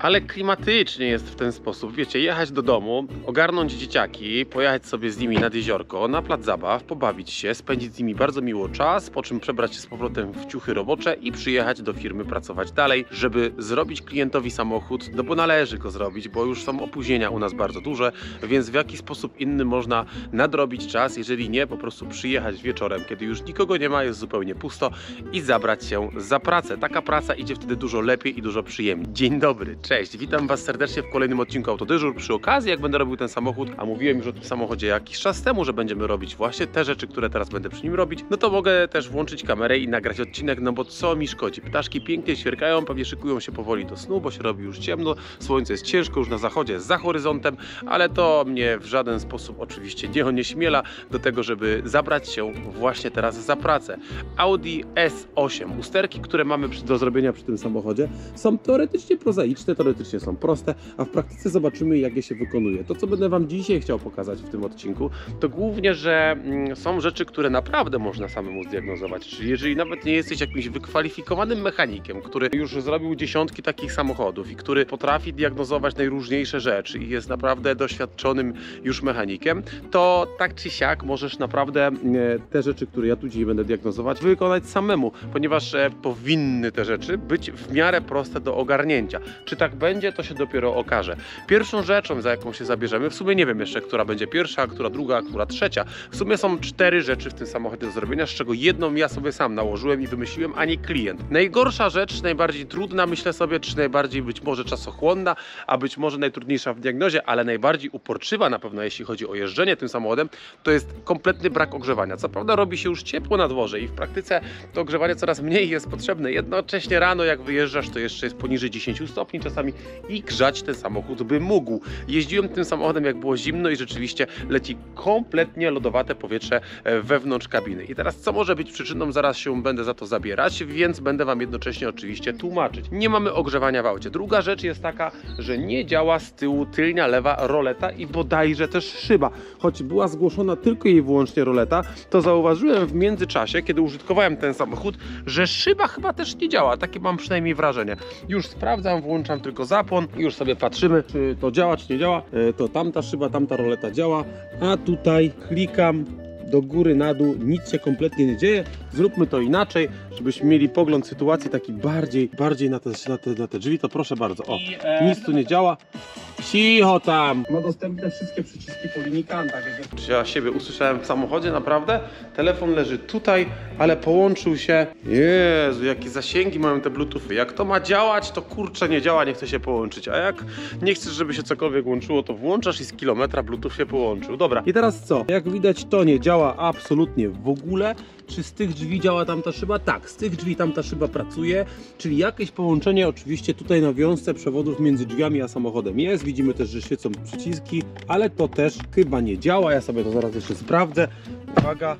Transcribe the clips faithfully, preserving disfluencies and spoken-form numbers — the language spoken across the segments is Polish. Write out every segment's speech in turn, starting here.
Ale klimatycznie jest w ten sposób, wiecie, jechać do domu, ogarnąć dzieciaki, pojechać sobie z nimi nad jeziorko, na plac zabaw, pobawić się, spędzić z nimi bardzo miło czas, po czym przebrać się z powrotem w ciuchy robocze i przyjechać do firmy pracować dalej, żeby zrobić klientowi samochód, no bo należy go zrobić, bo już są opóźnienia u nas bardzo duże, więc w jaki sposób inny można nadrobić czas, jeżeli nie, po prostu przyjechać wieczorem, kiedy już nikogo nie ma, jest zupełnie pusto i zabrać się za pracę. Taka praca idzie wtedy dużo lepiej i dużo przyjemniej. Dzień dobry, cześć, witam Was serdecznie w kolejnym odcinku Autodyżur. Przy okazji, jak będę robił ten samochód, a mówiłem już o tym samochodzie jakiś czas temu, że będziemy robić właśnie te rzeczy, które teraz będę przy nim robić, no to mogę też włączyć kamerę i nagrać odcinek, no bo co mi szkodzi? Ptaszki pięknie ćwierkają, pewnie szykują się powoli do snu, bo się robi już ciemno, słońce jest ciężko, już na zachodzie, za horyzontem, ale to mnie w żaden sposób oczywiście nie onieśmiela do tego, żeby zabrać się właśnie teraz za pracę. Audi S osiem. Usterki, które mamy do zrobienia przy tym samochodzie, są teoretycznie prozaiczne, teoretycznie są proste, a w praktyce zobaczymy, jak je się wykonuje. To, co będę Wam dzisiaj chciał pokazać w tym odcinku, to głównie, że mm, są rzeczy, które naprawdę można samemu zdiagnozować. Czyli jeżeli nawet nie jesteś jakimś wykwalifikowanym mechanikiem, który już zrobił dziesiątki takich samochodów i który potrafi diagnozować najróżniejsze rzeczy i jest naprawdę doświadczonym już mechanikiem, to tak czy siak możesz naprawdę e, te rzeczy, które ja tu dzisiaj będę diagnozować, wykonać samemu, ponieważ e, powinny te rzeczy być w miarę proste do ogarnięcia. Czy tak będzie, to się dopiero okaże. Pierwszą rzeczą, za jaką się zabierzemy, w sumie nie wiem jeszcze, która będzie pierwsza, która druga, która trzecia. W sumie są cztery rzeczy w tym samochodzie do zrobienia, z czego jedną ja sobie sam nałożyłem i wymyśliłem, a nie klient. Najgorsza rzecz, najbardziej trudna, myślę sobie, czy najbardziej być może czasochłonna, a być może najtrudniejsza w diagnozie, ale najbardziej uporczywa na pewno, jeśli chodzi o jeżdżenie tym samochodem, to jest kompletny brak ogrzewania. Co prawda robi się już ciepło na dworze i w praktyce to ogrzewanie coraz mniej jest potrzebne. Jednocześnie rano, jak wyjeżdżasz, to jeszcze jest poniżej dziesięciu stopni czasami i grzać ten samochód by mógł. Jeździłem tym samochodem, jak było zimno i rzeczywiście leci kompletnie lodowate powietrze wewnątrz kabiny. I teraz co może być przyczyną? Zaraz się będę za to zabierać, więc będę Wam jednocześnie oczywiście tłumaczyć. Nie mamy ogrzewania w aucie. Druga rzecz jest taka, że nie działa z tyłu tylnia lewa roleta i bodajże też szyba. Choć była zgłoszona tylko i wyłącznie roleta, to zauważyłem w międzyczasie, kiedy użytkowałem ten samochód, że szyba chyba też nie działa. Takie mam przynajmniej wrażenie. Już sprawdzam, włączam tylko zapłon i już sobie patrzymy, czy to działa, czy nie działa. To tamta szyba, tamta roleta działa, a tutaj klikam do góry, na dół, nic się kompletnie nie dzieje. Zróbmy to inaczej, żebyśmy mieli pogląd sytuacji taki bardziej, bardziej na te, na te, na te drzwi, to proszę bardzo. O, nic tu nie działa. Cicho tam! Ma dostępne wszystkie przyciski po linijkantach. Czy ja siebie usłyszałem w samochodzie, naprawdę? Telefon leży tutaj, ale połączył się. Jezu, jakie zasięgi mają te bluetoothy. Jak to ma działać, to kurczę nie działa, nie chce się połączyć. A jak nie chcesz, żeby się cokolwiek łączyło, to włączasz i z kilometra bluetooth się połączył. Dobra. I teraz co? Jak widać, to nie działa absolutnie w ogóle. Czy z tych drzwi działa tamta szyba? Tak, z tych drzwi tamta szyba pracuje, czyli jakieś połączenie oczywiście tutaj na wiązce przewodów między drzwiami a samochodem jest. Widzimy też, że świecą przyciski, ale to też chyba nie działa. Ja sobie to zaraz jeszcze sprawdzę. Uwaga.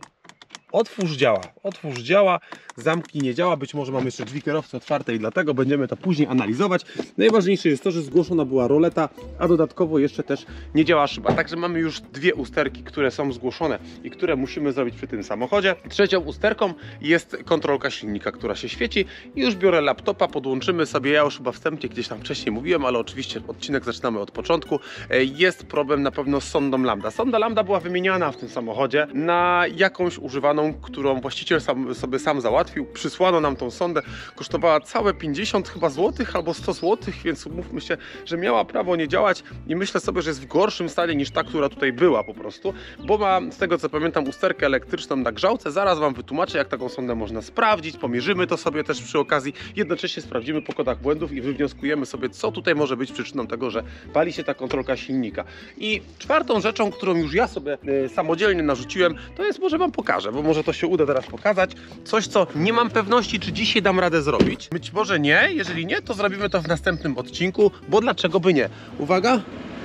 Otwórz działa, otwórz działa, zamknij nie działa, być może mamy jeszcze drzwi kierowcy otwarte i dlatego będziemy to później analizować. Najważniejsze jest to, że zgłoszona była roleta, a dodatkowo jeszcze też nie działa szyba. Także mamy już dwie usterki, które są zgłoszone i które musimy zrobić przy tym samochodzie. Trzecią usterką jest kontrolka silnika, która się świeci i już biorę laptopa, podłączymy sobie, ja już chyba wstępnie gdzieś tam wcześniej mówiłem, ale oczywiście odcinek zaczynamy od początku. Jest problem na pewno z sondą lambda. Sonda lambda była wymieniana w tym samochodzie na jakąś używaną, którą właściciel sam, sobie sam załatwił. Przysłano nam tą sondę, kosztowała całe pięćdziesiąt chyba złotych albo sto złotych, więc umówmy się, że miała prawo nie działać i myślę sobie, że jest w gorszym stanie niż ta, która tutaj była po prostu, bo ma, z tego co pamiętam, usterkę elektryczną na grzałce. Zaraz Wam wytłumaczę, jak taką sondę można sprawdzić, pomierzymy to sobie też przy okazji, jednocześnie sprawdzimy po kodach błędów i wywnioskujemy sobie, co tutaj może być przyczyną tego, że pali się ta kontrolka silnika. I czwartą rzeczą, którą już ja sobie y, samodzielnie narzuciłem, to jest, może Wam pokażę, bo może to się uda teraz pokazać. Coś, co nie mam pewności, czy dzisiaj dam radę zrobić. Być może nie, jeżeli nie, to zrobimy to w następnym odcinku, bo dlaczego by nie? Uwaga!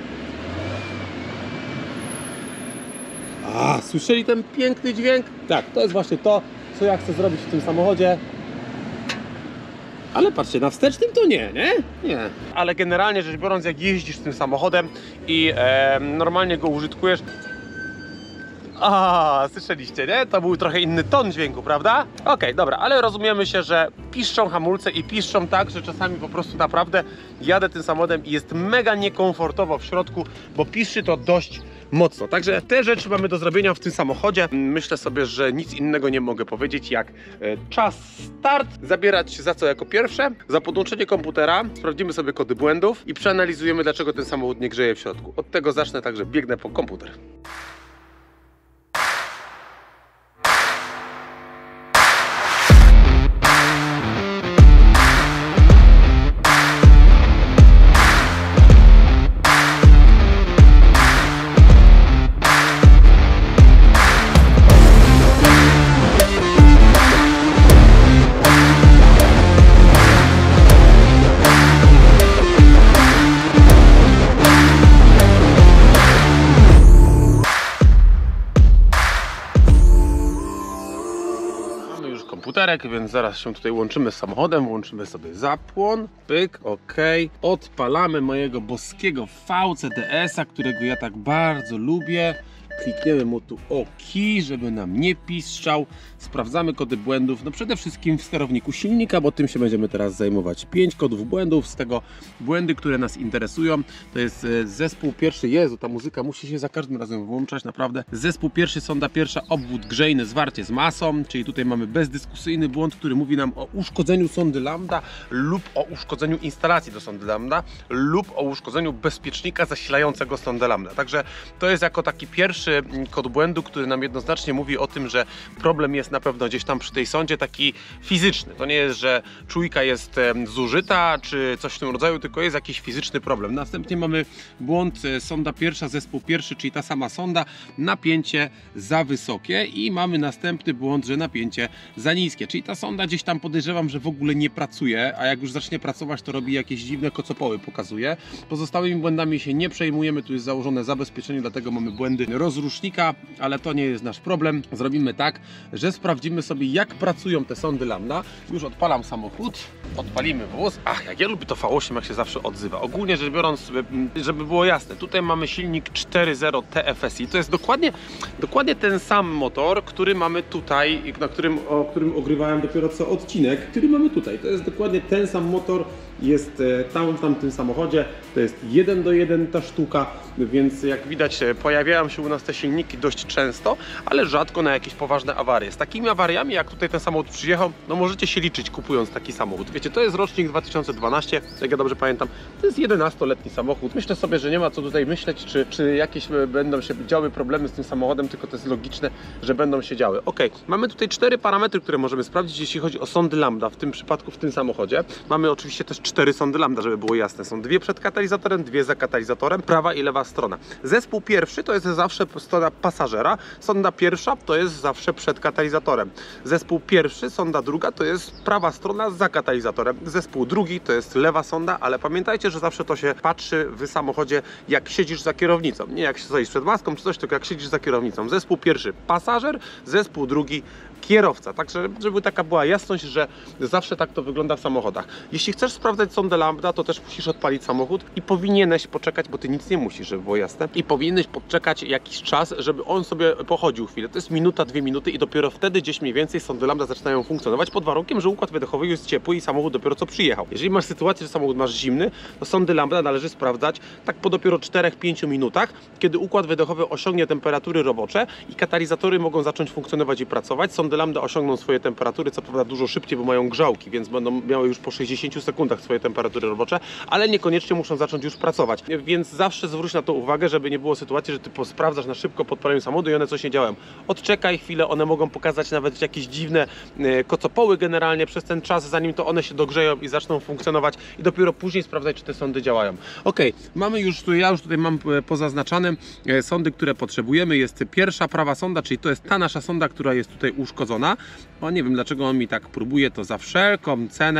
A, słyszeli ten piękny dźwięk? Tak, to jest właśnie to, co ja chcę zrobić w tym samochodzie. Ale patrzcie, na wstecznym to nie, nie? Nie. Ale generalnie rzecz biorąc, jak jeździsz tym samochodem i e, normalnie go użytkujesz, A, słyszeliście, nie? To był trochę inny ton dźwięku, prawda? Okej, okay, dobra, ale rozumiemy się, że piszczą hamulce i piszczą tak, że czasami po prostu naprawdę jadę tym samochodem i jest mega niekomfortowo w środku, bo piszczy to dość mocno. Także te rzeczy mamy do zrobienia w tym samochodzie. Myślę sobie, że nic innego nie mogę powiedzieć jak czas start, zabierać za co jako pierwsze, za podłączenie komputera, sprawdzimy sobie kody błędów i przeanalizujemy, dlaczego ten samochód nie grzeje w środku. Od tego zacznę, także biegnę po komputer. Komputerek, więc zaraz się tutaj łączymy z samochodem, włączymy sobie zapłon, pyk, ok, odpalamy mojego boskiego V C D S-a, którego ja tak bardzo lubię. Klikniemy mu tu OK, żeby nam nie piszczał. Sprawdzamy kody błędów, no przede wszystkim w sterowniku silnika, bo tym się będziemy teraz zajmować. pięć kodów błędów, z tego błędy, które nas interesują. To jest zespół pierwszy, Jezu, ta muzyka musi się za każdym razem włączać, naprawdę. Zespół pierwszy, sonda pierwsza, obwód grzejny, zwarcie z masą, czyli tutaj mamy bezdyskusyjny błąd, który mówi nam o uszkodzeniu sondy lambda lub o uszkodzeniu instalacji do sondy lambda lub o uszkodzeniu bezpiecznika zasilającego sondę lambda. Także to jest jako taki pierwszy kod błędu, który nam jednoznacznie mówi o tym, że problem jest na pewno gdzieś tam przy tej sondzie taki fizyczny. To nie jest, że czujka jest zużyta czy coś w tym rodzaju, tylko jest jakiś fizyczny problem. Następnie mamy błąd sonda pierwsza, zespół pierwszy, czyli ta sama sonda, napięcie za wysokie i mamy następny błąd, że napięcie za niskie, czyli ta sonda gdzieś tam podejrzewam, że w ogóle nie pracuje, a jak już zacznie pracować, to robi jakieś dziwne kocopoły, pokazuje. Pozostałymi błędami się nie przejmujemy, tu jest założone zabezpieczenie, dlatego mamy błędy rozrusznika, ale to nie jest nasz problem. Zrobimy tak, że sprawdzimy sobie, jak pracują te sondy lambda. Już odpalam samochód, odpalimy wóz. Ach, jak ja lubię to V osiem, jak się zawsze odzywa. Ogólnie rzecz biorąc, żeby było jasne, tutaj mamy silnik cztery zero T F S I. To jest dokładnie, dokładnie ten sam motor, który mamy tutaj, na którym, o którym ogrywałem dopiero co odcinek, który mamy tutaj. To jest dokładnie ten sam motor, jest tam w tamtym samochodzie. To jest jeden do jeden ta sztuka, więc jak widać pojawiają się u nas te silniki dość często, ale rzadko na jakieś poważne awarie. Z takimi awariami, jak tutaj ten samochód przyjechał, no możecie się liczyć kupując taki samochód. Wiecie, to jest rocznik dwa tysiące dwunasty, jak ja dobrze pamiętam, to jest jedenastoletni samochód. Myślę sobie, że nie ma co tutaj myśleć, czy, czy jakieś będą się działy problemy z tym samochodem, tylko to jest logiczne, że będą się działy. Ok, mamy tutaj cztery parametry, które możemy sprawdzić, jeśli chodzi o sondy lambda, w tym przypadku w tym samochodzie. Mamy oczywiście też cztery sondy lambda, żeby było jasne. Są dwie przed katalizatorem, dwie za katalizatorem, prawa i lewa strona. Zespół pierwszy to jest zawsze strona pasażera, sonda pierwsza to jest zawsze przed katalizatorem. Zespół pierwszy, sonda druga to jest prawa strona za katalizatorem. Zespół drugi to jest lewa sonda, ale pamiętajcie, że zawsze to się patrzy w samochodzie, jak siedzisz za kierownicą. Nie jak stoisz przed maską czy coś, tylko jak siedzisz za kierownicą. Zespół pierwszy pasażer, zespół drugi kierowca. Także, żeby taka była jasność, że zawsze tak to wygląda w samochodach. Jeśli chcesz sprawdzać sondę lambda, to też musisz odpalić samochód i powinieneś poczekać, bo ty nic nie musisz, żeby było jasne. I powinieneś poczekać jakiś czas, żeby on sobie pochodził chwilę. To jest minuta, dwie minuty i dopiero wtedy gdzieś mniej więcej sondy lambda zaczynają funkcjonować pod warunkiem, że układ wydechowy jest ciepły i samochód dopiero co przyjechał. Jeżeli masz sytuację, że samochód masz zimny, to sondy lambda należy sprawdzać tak po dopiero czterech pięciu minutach, kiedy układ wydechowy osiągnie temperatury robocze i katalizatory mogą zacząć funkcjonować i pracować. Sondy lambda osiągną swoje temperatury, co prawda dużo szybciej, bo mają grzałki, więc będą miały już po sześćdziesięciu sekundach swoje temperatury robocze, ale niekoniecznie muszą zacząć już pracować. Więc zawsze zwróć na to uwagę, żeby nie było sytuacji, że ty sprawdzasz na szybko podpaleniu samochodu i one coś nie działają. Odczekaj chwilę, one mogą pokazać nawet jakieś dziwne e, kocopoły generalnie przez ten czas, zanim to one się dogrzeją i zaczną funkcjonować i dopiero później sprawdzać, czy te sondy działają. Ok, mamy już tu, ja już tutaj mam pozaznaczane e, sondy, które potrzebujemy. Jest pierwsza prawa sonda, czyli to jest ta nasza sonda, która jest tutaj uszkodzona. O, nie wiem, dlaczego on mi tak próbuje to za wszelką cenę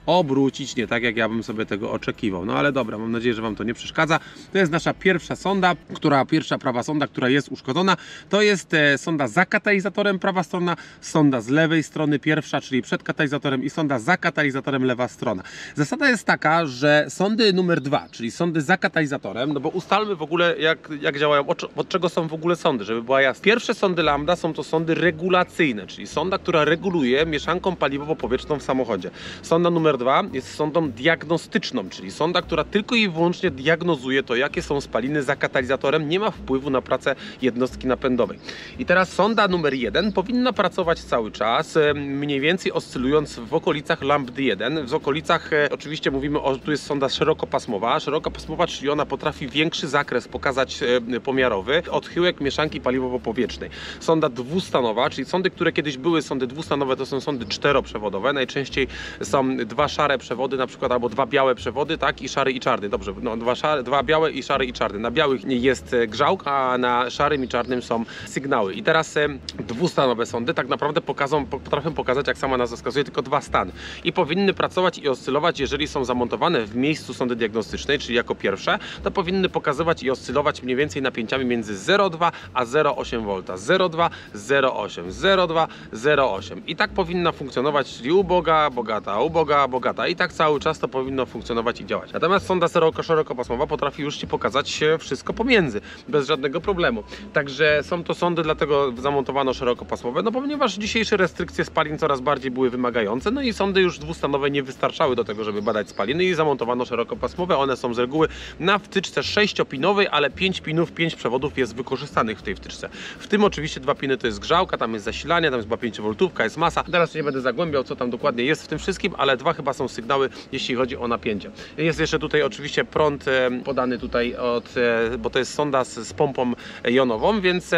obrócić nie tak, jak ja bym sobie tego oczekiwał. No ale dobra, mam nadzieję, że Wam to nie przeszkadza. To jest nasza pierwsza sonda, która, pierwsza prawa sonda, która jest uszkodzona. To jest e, sonda za katalizatorem, prawa strona, sonda z lewej strony pierwsza, czyli przed katalizatorem i sonda za katalizatorem, lewa strona. Zasada jest taka, że sondy numer dwa, czyli sondy za katalizatorem, no bo ustalmy w ogóle jak, jak działają, od, od czego są w ogóle sondy, żeby była jasna. Pierwsze sondy lambda są to sondy regulacyjne, czyli sonda, która reguluje mieszanką paliwowo-powietrzną w samochodzie. Sonda numer dwa jest sondą diagnostyczną, czyli sonda, która tylko i wyłącznie diagnozuje to, jakie są spaliny za katalizatorem, nie ma wpływu na pracę jednostki napędowej. I teraz sonda numer jeden powinna pracować cały czas, mniej więcej oscylując w okolicach lambdy jeden. W okolicach, e, oczywiście mówimy o, tu jest sonda szerokopasmowa. Szerokopasmowa, czyli ona potrafi większy zakres pokazać e, pomiarowy, odchyłek mieszanki paliwowo-powietrznej. Sonda dwustanowa, czyli sondy, które kiedyś były sondy dwustanowe, to są sondy czteroprzewodowe. Najczęściej są dwa szare przewody, na przykład, albo dwa białe przewody, tak, i szary i czarny. Dobrze, no, dwa, szare, dwa białe i szary i czarny. Na białych jest grzałk, a na szarym i czarnym są sygnały. I teraz e, dwustanowe sondy tak naprawdę pokażą, potrafią pokazać, jak sama nazwa wskazuje, tylko dwa stany. I powinny pracować i oscylować, jeżeli są zamontowane w miejscu sondy diagnostycznej, czyli jako pierwsze, to powinny pokazywać i oscylować mniej więcej napięciami między zero przecinek dwa a zero przecinek osiem wolta. zero przecinek dwa, zero przecinek osiem, zero przecinek dwa, zero przecinek osiem. I tak powinna funkcjonować, czyli uboga, bogata, uboga, bogata. I tak cały czas to powinno funkcjonować i działać. Natomiast sonda szerokopasmowa potrafi już Ci pokazać wszystko pomiędzy, bez żadnego problemu. Także są to sondy, dlatego zamontowano szerokopasmowe, no ponieważ dzisiejsze restrykcje spalin coraz bardziej były wymagające, no i sondy już dwustanowe nie wystarczały do tego, żeby badać spaliny i zamontowano szerokopasmowe. One są z reguły na wtyczce sześciopinowej, ale pięć pinów, pięć przewodów jest wykorzystanych w tej wtyczce. W tym oczywiście dwa piny to jest grzałka, tam jest zasilanie, tam jest chyba pięciowoltówka, jest masa. Teraz nie będę zagłębiał, co tam dokładnie jest w tym wszystkim, ale dwa chyba są sygnały, jeśli chodzi o napięcie. Jest jeszcze tutaj oczywiście prąd podany tutaj od, bo to jest sonda z, z pompą jonową, więc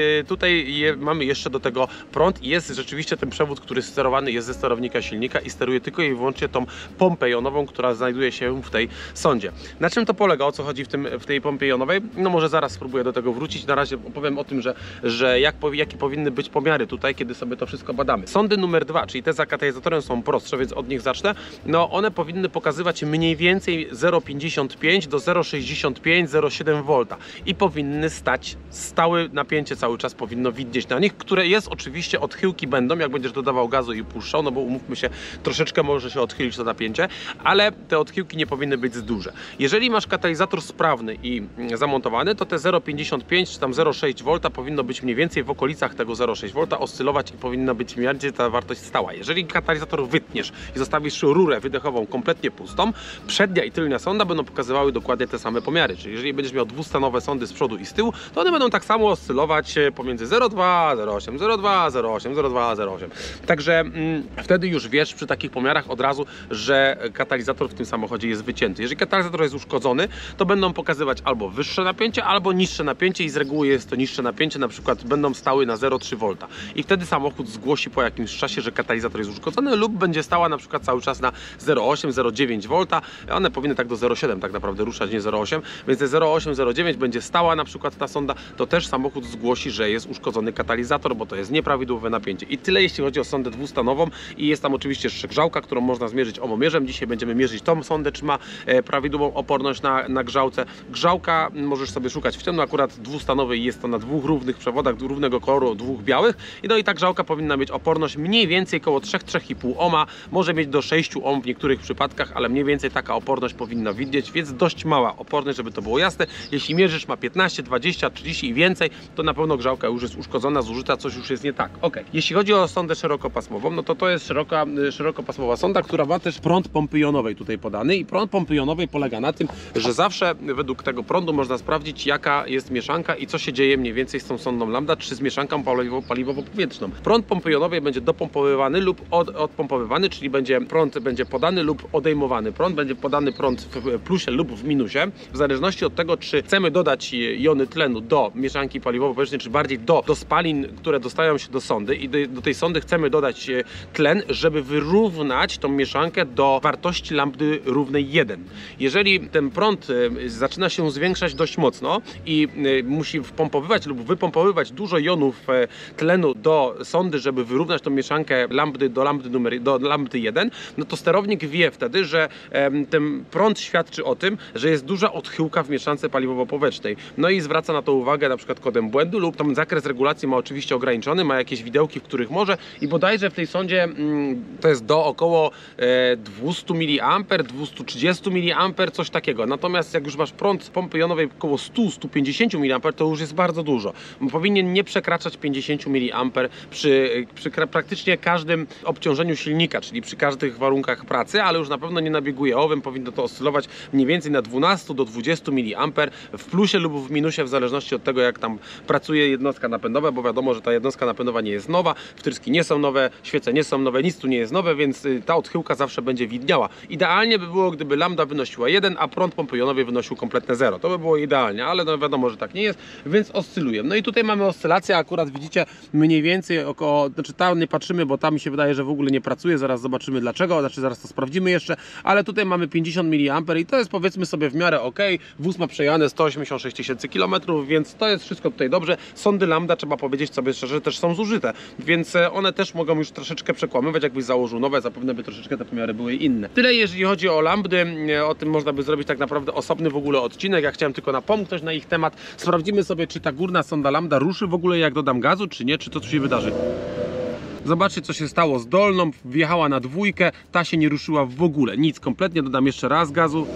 tutaj je, mamy jeszcze do tego prąd i jest rzeczywiście ten przewód, który sterowany jest ze sterownika silnika i steruje tylko i wyłącznie tą pompę jonową, która znajduje się w tej sondzie. Na czym to polega? O co chodzi w, tym, w tej pompie jonowej? No może zaraz spróbuję do tego wrócić. Na razie opowiem o tym, że, że jak, jakie powinny być pomiary tutaj, kiedy sobie to wszystko badamy. Sondy numer dwa, czyli te za katalizatorem, są prostsze, więc od nich zacznę. No one powinny pokazywać mniej więcej zero przecinek pięćdziesiąt pięć do zero przecinek sześćdziesiąt pięć, zero przecinek siedem wolta i powinny stać, stałe napięcie cały czas powinno widnieć na nich, które jest oczywiście, odchyłki będą, jak będziesz dodawał gazu i puszczał, no bo umówmy się, troszeczkę może się odchylić to napięcie, ale te odchyłki nie powinny być za duże. Jeżeli masz katalizator sprawny i zamontowany, to te zero przecinek pięćdziesiąt pięć czy tam zero przecinek sześć wolta powinno być mniej więcej w okolicach tego zero przecinek sześć wolta, oscylować i powinna być mniej więcej ta wartość stała. Jeżeli katalizator wytniesz i zostawisz rurę wydechową kompletnie pustą, przednia i tylnia sonda będą pokazywały dokładnie te same pomiary, czyli jeżeli będziesz miał dwustanowe sondy z przodu i z tyłu, to one będą tak samo oscylować pomiędzy zero przecinek dwa, zero przecinek osiem, zero przecinek dwa, zero przecinek osiem, zero przecinek dwa, zero przecinek osiem. Także mm, wtedy już wiesz przy takich pomiarach od razu, że katalizator w tym samochodzie jest wycięty. Jeżeli katalizator jest uszkodzony, to będą pokazywać albo wyższe napięcie, albo niższe napięcie i z reguły jest to niższe napięcie, na przykład będą stały na zero przecinek trzy wolta. I wtedy samochód zgłosi po jakimś czasie, że katalizator jest uszkodzony lub będzie stała na przykład cały czas na zero przecinek osiem, zero przecinek dziewięć wolta. One powinny tak do zero przecinek siedem tak naprawdę ruszać, nie zero przecinek osiem, więc te zero przecinek osiem, zero przecinek dziewięć będzie stała na przykład ta sonda, to też samochód zgłosi, że jest uszkodzony katalizator, bo to jest nieprawidłowe napięcie. I tyle jeśli chodzi o sondę dwustanową i jest tam oczywiście jeszcze grzałka, którą można zmierzyć omomierzem. Dzisiaj będziemy mierzyć tą sondę, czy ma e, prawidłową oporność na, na grzałce. Grzałka możesz sobie szukać w tym, no akurat dwustanowej jest to na dwóch równych przewodach, równego koloru, dwóch białych. I no i ta grzałka powinna mieć oporność mniej więcej około trzy do trzech i pół ohma, może mieć do sześciu ohm w niektórych przypadkach, ale mniej więcej taka oporność powinna widzieć, więc dość mała oporność, żeby to było jasne. Jeśli mierzysz ma piętnaście, dwadzieścia, trzydzieści i więcej, to na pewno grzałka już jest uszkodzona, zużyta, coś już jest nie tak. Ok. Jeśli chodzi o sondę szerokopasmową, no to to jest szeroka, szerokopasmowa sonda, która ma też prąd pompy jonowej tutaj podany i prąd pompy jonowej polega na tym, że zawsze według tego prądu można sprawdzić, jaka jest mieszanka i co się dzieje mniej więcej z tą sondą lambda, czy z mieszanką paliwowo-powietrzną. Prąd pompy jonowej będzie dopompowywany lub od, odpompowywany, czyli będzie prąd będzie podany lub odejmowany prąd, będzie podany prąd w plusie lub w minusie, w zależności od tego, czy chcemy dodać jony tlenu do mieszanki paliwowo-powietrznej, czy bardziej do, do spalin, które dostają się do sondy i do, do tej sondy chcemy dodać tlen, żeby wyrównać tą mieszankę do wartości lambdy równej jeden. Jeżeli ten prąd zaczyna się zwiększać dość mocno i musi wpompowywać lub wypompowywać dużo jonów tlenu do sondy, żeby wyrównać tą mieszankę lambdy do lambdy numer do lambdy jeden, no to sterownik wie wtedy, że em, ten prąd świadczy o tym, że jest duża odchyłka w mieszance paliwowo-powietrznej. No i zwraca na to uwagę na przykład kodem błędu lub tam zakres regulacji ma oczywiście ograniczony, ma jakieś widełki, w których może i bodajże w tej sondzie mm, to jest do około e, dwieście miliamperów, dwieście trzydzieści miliamperów, coś takiego. Natomiast jak już masz prąd z pompy jonowej około sto do stu pięćdziesięciu miliamperów, to już jest bardzo dużo. Powinien nie przekraczać pięćdziesięciu miliamperów przy, przy praktycznie każdym obciążeniu silnika, czyli przy każdych warunkach pracy, ale już na pewno nie na biegu jałowym powinno to oscylować mniej więcej na dwanaście do dwudziestu miliamperów w plusie lub w minusie, w zależności od tego, jak tam pracuje jednostka napędowa, bo wiadomo, że ta jednostka napędowa nie jest nowa, wtryski nie są nowe, świece nie są nowe, nic tu nie jest nowe, więc ta odchyłka zawsze będzie widniała. Idealnie by było, gdyby lambda wynosiła jeden, a prąd pompy jonowej wynosił kompletne zero. To by było idealnie, ale no wiadomo, że tak nie jest, więc oscyluje. No i tutaj mamy oscylację, akurat widzicie mniej więcej około, znaczy tam nie patrzymy, bo tam mi się wydaje, że w ogóle nie pracuje, zaraz zobaczymy dlaczego, znaczy zaraz to sprawdzimy jeszcze, ale tutaj mamy pięćdziesiąt miliamperów i to jest powiedzmy sobie w miarę ok. Wóz ma przejane sto osiemdziesiąt sześć tysięcy kilometrów, więc to jest wszystko tutaj dobrze. Sondy lambda, trzeba powiedzieć sobie szczerze, też są zużyte, więc one też mogą już troszeczkę przekłamywać, jakbyś założył nowe, zapewne by troszeczkę te pomiary były inne. Tyle jeżeli chodzi o lambdy, o tym można by zrobić tak naprawdę osobny w ogóle odcinek, ja chciałem tylko napomknąć na ich temat. Sprawdzimy sobie, czy ta górna sonda lambda ruszy w ogóle, jak dodam gazu, czy nie, czy to tu się wydarzy. Zobaczcie, co się stało z dolną, wjechała na dwójkę, ta się nie ruszyła w ogóle, nic kompletnie, dodam jeszcze raz gazu.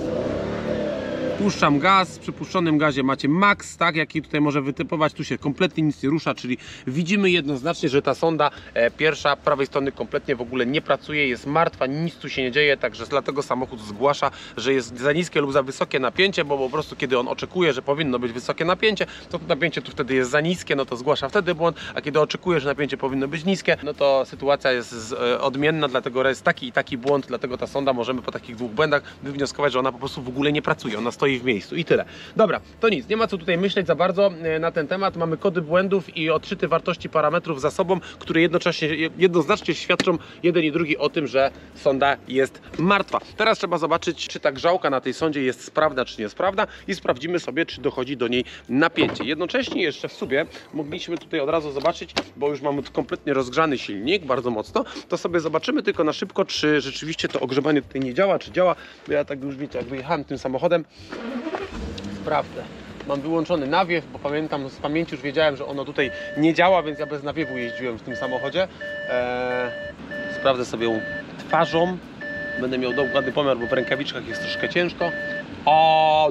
Puszczam gaz, przy puszczonym gazie macie max, tak, jaki tutaj może wytypować, tu się kompletnie nic nie rusza, czyli widzimy jednoznacznie, że ta sonda e, pierwsza prawej strony kompletnie w ogóle nie pracuje, jest martwa, nic tu się nie dzieje, także dlatego samochód zgłasza, że jest za niskie lub za wysokie napięcie, bo po prostu kiedy on oczekuje, że powinno być wysokie napięcie, to to napięcie tu wtedy jest za niskie, no to zgłasza wtedy błąd, a kiedy oczekuje, że napięcie powinno być niskie, no to sytuacja jest z, e, odmienna, dlatego jest taki i taki błąd, dlatego ta sonda możemy po takich dwóch błędach wywnioskować, że ona po prostu w ogóle nie pracuje, ona stoi w miejscu i tyle. Dobra, to nic, nie ma co tutaj myśleć za bardzo na ten temat, mamy kody błędów i odczyty wartości parametrów za sobą, które jednocześnie, jednoznacznie świadczą jeden i drugi o tym, że sonda jest martwa. Teraz trzeba zobaczyć, czy ta grzałka na tej sondzie jest sprawna, czy niesprawna i sprawdzimy sobie, czy dochodzi do niej napięcie. Jednocześnie jeszcze w sobie mogliśmy tutaj od razu zobaczyć, bo już mamy kompletnie rozgrzany silnik, bardzo mocno, to sobie zobaczymy tylko na szybko, czy rzeczywiście to ogrzewanie tutaj nie działa, czy działa, bo ja tak już wiecie, jak wyjechałem tym samochodem, sprawdzę. Mam wyłączony nawiew, bo pamiętam, z pamięci już wiedziałem, że ono tutaj nie działa, więc ja bez nawiewu jeździłem w tym samochodzie. Eee, sprawdzę sobie ją twarzą. Będę miał dokładny pomiar, bo w rękawiczkach jest troszkę ciężko. O,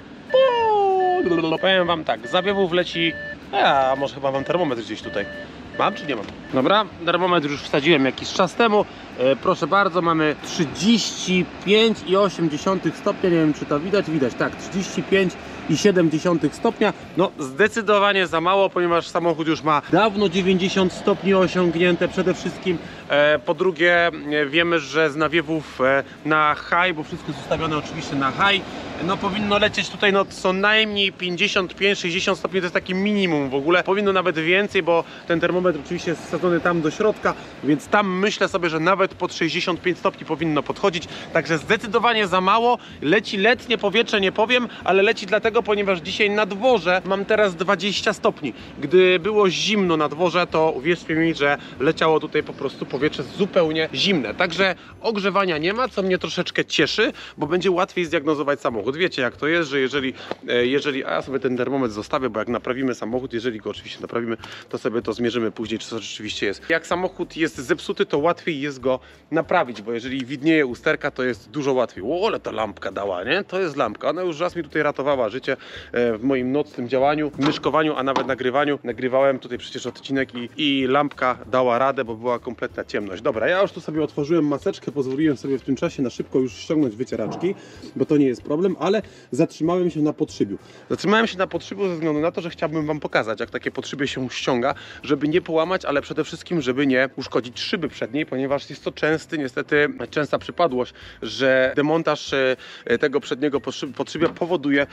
powiem wam tak, z nawiewów leci, a może chyba mam termometr gdzieś tutaj. Mam czy nie mam? Dobra, termometr już wsadziłem jakiś czas temu. E, proszę bardzo, mamy trzydzieści pięć i osiem dziesiątych stopnia. Nie wiem, czy to widać. Widać, tak, trzydzieści pięć i siedem dziesiątych stopnia. No, zdecydowanie za mało, ponieważ samochód już ma dawno dziewięćdziesiąt stopni osiągnięte przede wszystkim. E, po drugie, e, wiemy, że z nawiewów e, na high, bo wszystko jest ustawione oczywiście na high, no powinno lecieć tutaj no co najmniej pięćdziesiąt pięć sześćdziesiąt stopni, to jest takie minimum w ogóle. Powinno nawet więcej, bo ten termometr oczywiście jest wsadzony tam do środka, więc tam myślę sobie, że nawet pod sześćdziesiąt pięć stopni powinno podchodzić. Także zdecydowanie za mało. Leci letnie powietrze, nie powiem, ale leci dlatego, ponieważ dzisiaj na dworze mam teraz dwadzieścia stopni. Gdy było zimno na dworze, to uwierzcie mi, że leciało tutaj po prostu powietrze zupełnie zimne. Także ogrzewania nie ma, co mnie troszeczkę cieszy, bo będzie łatwiej zdiagnozować samochód. Wiecie jak to jest, że jeżeli, jeżeli a ja sobie ten termometr zostawię, bo jak naprawimy samochód, jeżeli go oczywiście naprawimy, to sobie to zmierzymy później, czy to rzeczywiście jest. Jak samochód jest zepsuty, to łatwiej jest go naprawić, bo jeżeli widnieje usterka, to jest dużo łatwiej. O, ale ta lampka dała, nie? To jest lampka. Ona już raz mi tutaj ratowała życie w moim nocnym działaniu, myszkowaniu, a nawet nagrywaniu. Nagrywałem tutaj przecież odcinek i, i lampka dała radę, bo była kompletna ciemność. Dobra, ja już tu sobie otworzyłem maseczkę, pozwoliłem sobie w tym czasie na szybko już ściągnąć wycieraczki, bo to nie jest problem, ale zatrzymałem się na podszybiu. Zatrzymałem się na podszybiu ze względu na to, że chciałbym wam pokazać, jak takie podszybie się ściąga, żeby nie połamać, ale przede wszystkim, żeby nie uszkodzić szyby przedniej, ponieważ jest to częsty, niestety częsta przypadłość, że demontaż tego przedniego podszybia powoduje uszkodzenie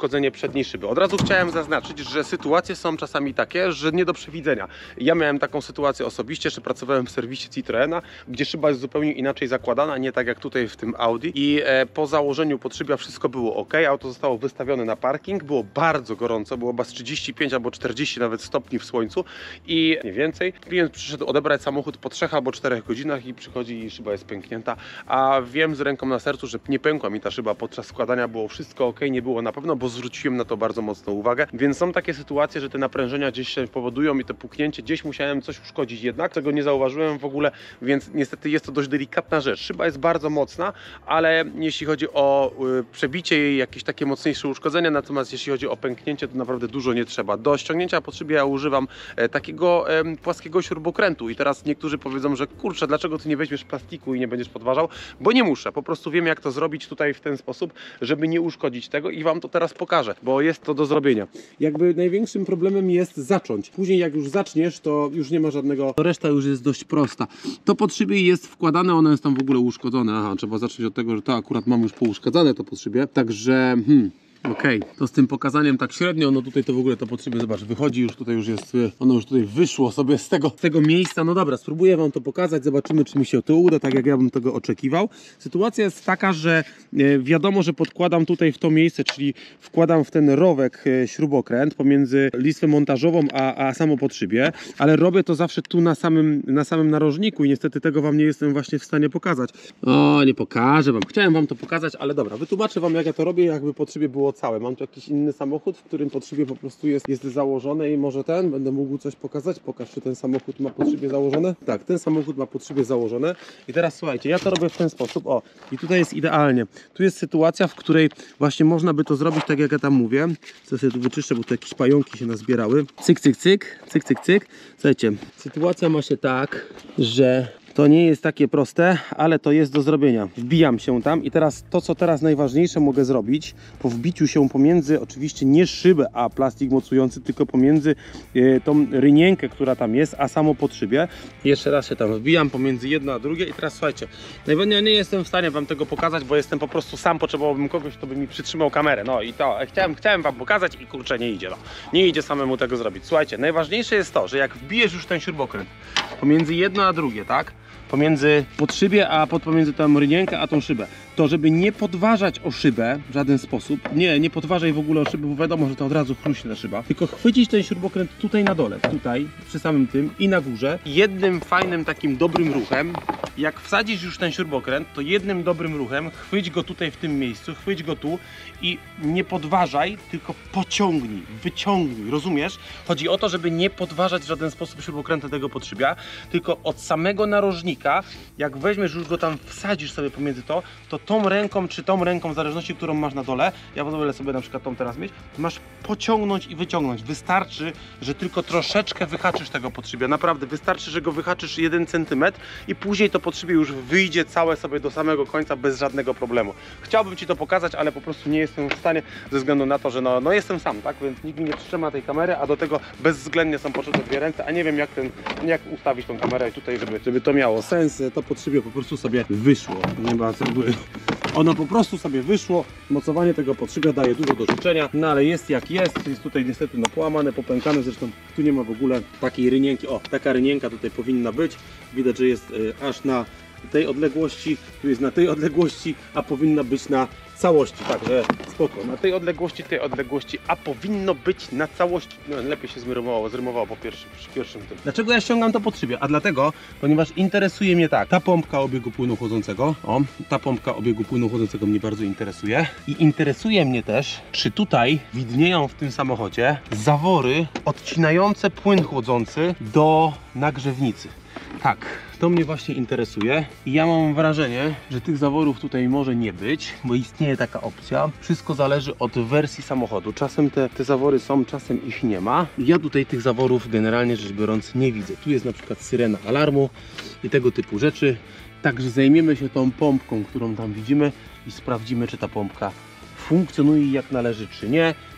uszkodzenie przedniej szyby. Od razu chciałem zaznaczyć, że sytuacje są czasami takie, że nie do przewidzenia. Ja miałem taką sytuację osobiście, że pracowałem w serwisie Citroena, gdzie szyba jest zupełnie inaczej zakładana, nie tak jak tutaj w tym Audi i e, po założeniu podszybia wszystko było ok, auto zostało wystawione na parking, było bardzo gorąco, było chyba z trzydzieści pięć albo czterdzieści nawet stopni w słońcu i nie więcej. Klient przyszedł odebrać samochód po trzech albo czterech godzinach i przychodzi i szyba jest pęknięta, a wiem z ręką na sercu, że nie pękła mi ta szyba podczas składania, było wszystko ok, nie było na pewno, bo zwróciłem na to bardzo mocno uwagę, więc są takie sytuacje, że te naprężenia gdzieś się powodują i to puknięcie, gdzieś musiałem coś uszkodzić jednak, czego nie zauważyłem w ogóle, więc niestety jest to dość delikatna rzecz. Szyba jest bardzo mocna, ale jeśli chodzi o y, przebicie jej, jakieś takie mocniejsze uszkodzenia, natomiast jeśli chodzi o pęknięcie, to naprawdę dużo nie trzeba. Do ściągnięcia pod szybie ja używam e, takiego e, płaskiego śrubokrętu i teraz niektórzy powiedzą, że kurczę, dlaczego ty nie weźmiesz plastiku i nie będziesz podważał, bo nie muszę, po prostu wiem jak to zrobić tutaj w ten sposób, żeby nie uszkodzić tego i wam to teraz pokażę, bo jest to do zrobienia. Jakby największym problemem jest zacząć. Później jak już zaczniesz, to już nie ma żadnego, reszta już jest dość prosta. To podszybie jest wkładane, ono jest tam w ogóle uszkodzone. Aha, trzeba zacząć od tego, że to akurat mam już pouszkadzane to podszybie, także hmm. Okej, okay. To z tym pokazaniem tak średnio, no tutaj to w ogóle to potrzebuje, zobacz, wychodzi już tutaj już jest, ono już tutaj wyszło sobie z tego, z tego miejsca, no dobra, spróbuję wam to pokazać, zobaczymy czy mi się to uda, tak jak ja bym tego oczekiwał. Sytuacja jest taka, że e, wiadomo, że podkładam tutaj w to miejsce, czyli wkładam w ten rowek e, śrubokręt pomiędzy listwę montażową a, a samo podszybie, ale robię to zawsze tu na samym, na samym narożniku i niestety tego wam nie jestem właśnie w stanie pokazać. O, nie pokażę wam, chciałem wam to pokazać, ale dobra, wytłumaczę wam jak ja to robię, jakby podszybie było całe. Mam tu jakiś inny samochód, w którym podszybie po prostu jest, jest założone i może ten, będę mógł coś pokazać. Pokaż, czy ten samochód ma podszybie założone. Tak, ten samochód ma podszybie założone. I teraz słuchajcie, ja to robię w ten sposób. O, i tutaj jest idealnie. Tu jest sytuacja, w której właśnie można by to zrobić tak jak ja tam mówię. Co sobie tu wyczyszczę, bo tu jakieś pająki się nazbierały. Cyk, cyk, cyk, cyk, cyk, cyk. Słuchajcie, sytuacja ma się tak, że to nie jest takie proste, ale to jest do zrobienia. Wbijam się tam i teraz to, co teraz najważniejsze mogę zrobić, po wbiciu się pomiędzy, oczywiście nie szybę, a plastik mocujący, tylko pomiędzy e, tą rynienkę, która tam jest, a samo podszybie. Jeszcze raz się tam wbijam pomiędzy jedno a drugie i teraz słuchajcie, najpewniej nie jestem w stanie wam tego pokazać, bo jestem po prostu sam, potrzebowałbym kogoś, kto by mi przytrzymał kamerę. No i to chciałem, chciałem wam pokazać i kurczę, nie idzie. No. Nie idzie samemu tego zrobić. Słuchajcie, najważniejsze jest to, że jak wbijesz już ten śrubokręt pomiędzy jedno a drugie, tak? Pomiędzy podszybie, a pod, pomiędzy tą rynienkę, a tą szybę. To żeby nie podważać o szybę w żaden sposób, nie, nie podważaj w ogóle o szybę, bo wiadomo, że to od razu chruśnie ta szyba, tylko chwycić ten śrubokręt tutaj na dole, tutaj, przy samym tym i na górze. Jednym fajnym takim dobrym ruchem, jak wsadzisz już ten śrubokręt, to jednym dobrym ruchem chwyć go tutaj w tym miejscu, chwyć go tu i nie podważaj, tylko pociągnij, wyciągnij, rozumiesz? Chodzi o to, żeby nie podważać w żaden sposób śrubokręta tego podszybia, tylko od samego narożnika, jak weźmiesz już go tam, wsadzisz sobie pomiędzy to, to tą ręką czy tą ręką, w zależności którą masz na dole, ja pozwolę sobie na przykład tą teraz mieć, masz pociągnąć i wyciągnąć. Wystarczy, że tylko troszeczkę wyhaczysz tego podszybia, naprawdę wystarczy, że go wyhaczysz jeden centymetr i później to podszybie już wyjdzie całe sobie do samego końca bez żadnego problemu. Chciałbym ci to pokazać, ale po prostu nie jestem w stanie ze względu na to, że no, no jestem sam, tak, więc nikt mi nie przytrzyma tej kamery, a do tego bezwzględnie są potrzebne dwie ręce, a nie wiem jak ten, jak ustawić tą kamerę tutaj, żeby, żeby to miało sens, to podszybie po prostu sobie wyszło, nie ma co, ono po prostu sobie wyszło, mocowanie tego podszybia daje dużo do życzenia, no ale jest jak jest, jest tutaj niestety no połamane, popękane, zresztą tu nie ma w ogóle takiej rynienki, o, taka rynienka tutaj powinna być, widać, że jest y, aż na tej odległości, tu jest na tej odległości, a powinna być na całości, także spoko, na tej odległości, tej odległości, a powinno być na całości, no lepiej się zrymowało, zrymowało po pierwszym, przy pierwszym tym. Dlaczego ja ściągam to podszybie? A dlatego, ponieważ interesuje mnie tak, ta pompka obiegu płynu chłodzącego, o, ta pompka obiegu płynu chłodzącego mnie bardzo interesuje i interesuje mnie też, czy tutaj widnieją w tym samochodzie zawory odcinające płyn chłodzący do nagrzewnicy. Tak, to mnie właśnie interesuje i ja mam wrażenie, że tych zaworów tutaj może nie być, bo istnieje taka opcja. Wszystko zależy od wersji samochodu. Czasem te, te zawory są, czasem ich nie ma. Ja tutaj tych zaworów generalnie rzecz biorąc nie widzę. Tu jest na przykład syrena alarmu i tego typu rzeczy. Także zajmiemy się tą pompką, którą tam widzimy i sprawdzimy, czy ta pompka funkcjonuje jak należy, czy nie.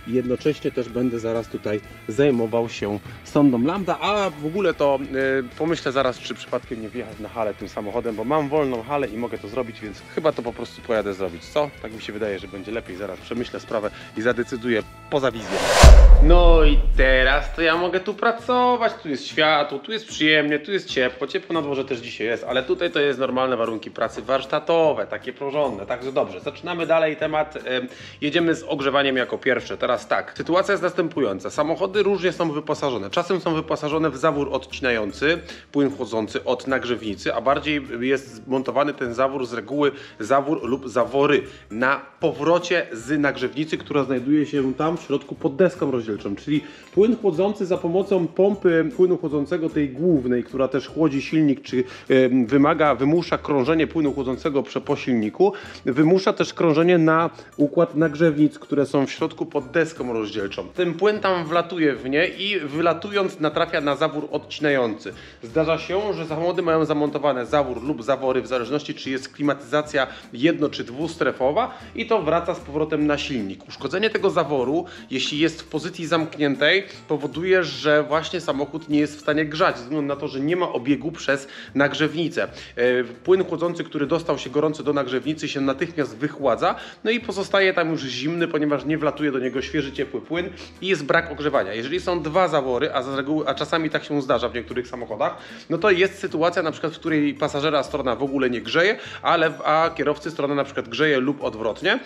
i jednocześnie też będę zaraz tutaj zajmował się sondą lambda, a w ogóle to yy, pomyślę zaraz, czy przypadkiem nie wjechać na halę tym samochodem, bo mam wolną halę i mogę to zrobić, więc chyba to po prostu pojadę zrobić, co? Tak mi się wydaje, że będzie lepiej, zaraz przemyślę sprawę i zadecyduję poza wizją. No i teraz to ja mogę tu pracować, tu jest światło, tu jest przyjemnie, tu jest ciepło, ciepło na dworze też dzisiaj jest, ale tutaj to jest normalne warunki pracy warsztatowe, takie porządne, także dobrze. Zaczynamy dalej temat, jedziemy z ogrzewaniem jako pierwsze. Teraz tak, sytuacja jest następująca, samochody różnie są wyposażone, czasem są wyposażone w zawór odcinający, płyn chłodzący od nagrzewnicy, a bardziej jest zmontowany ten zawór z reguły zawór lub zawory na powrocie z nagrzewnicy, która znajduje się tam w środku pod deską rozdzielczą, czyli płyn chłodzący za pomocą pompy płynu chłodzącego tej głównej, która też chłodzi silnik, czy y, wymaga, wymusza krążenie płynu chłodzącego po silniku, wymusza też krążenie na układ nagrzewnic, które są w środku pod deską rozdzielczą. Ten płyn tam wlatuje w nie i wylatując natrafia na zawór odcinający. Zdarza się, że samochody mają zamontowane zawór lub zawory, w zależności czy jest klimatyzacja jedno czy dwustrefowa, i to wraca z powrotem na silnik. Uszkodzenie tego zaworu, jeśli jest w pozycji zamkniętej, powoduje, że właśnie samochód nie jest w stanie grzać, ze względu na to, że nie ma obiegu przez nagrzewnicę. Płyn chłodzący, który dostał się gorący do nagrzewnicy, się natychmiast wychładza, no i pozostaje tam już zimny, ponieważ nie wlatuje do niego świeży, ciepły płyn i jest brak ogrzewania. Jeżeli są dwa zawory, a, z reguły, a czasami tak się zdarza w niektórych samochodach, no to jest sytuacja, na przykład, w której pasażera strona w ogóle nie grzeje, ale a kierowcy strona na przykład grzeje lub odwrotnie,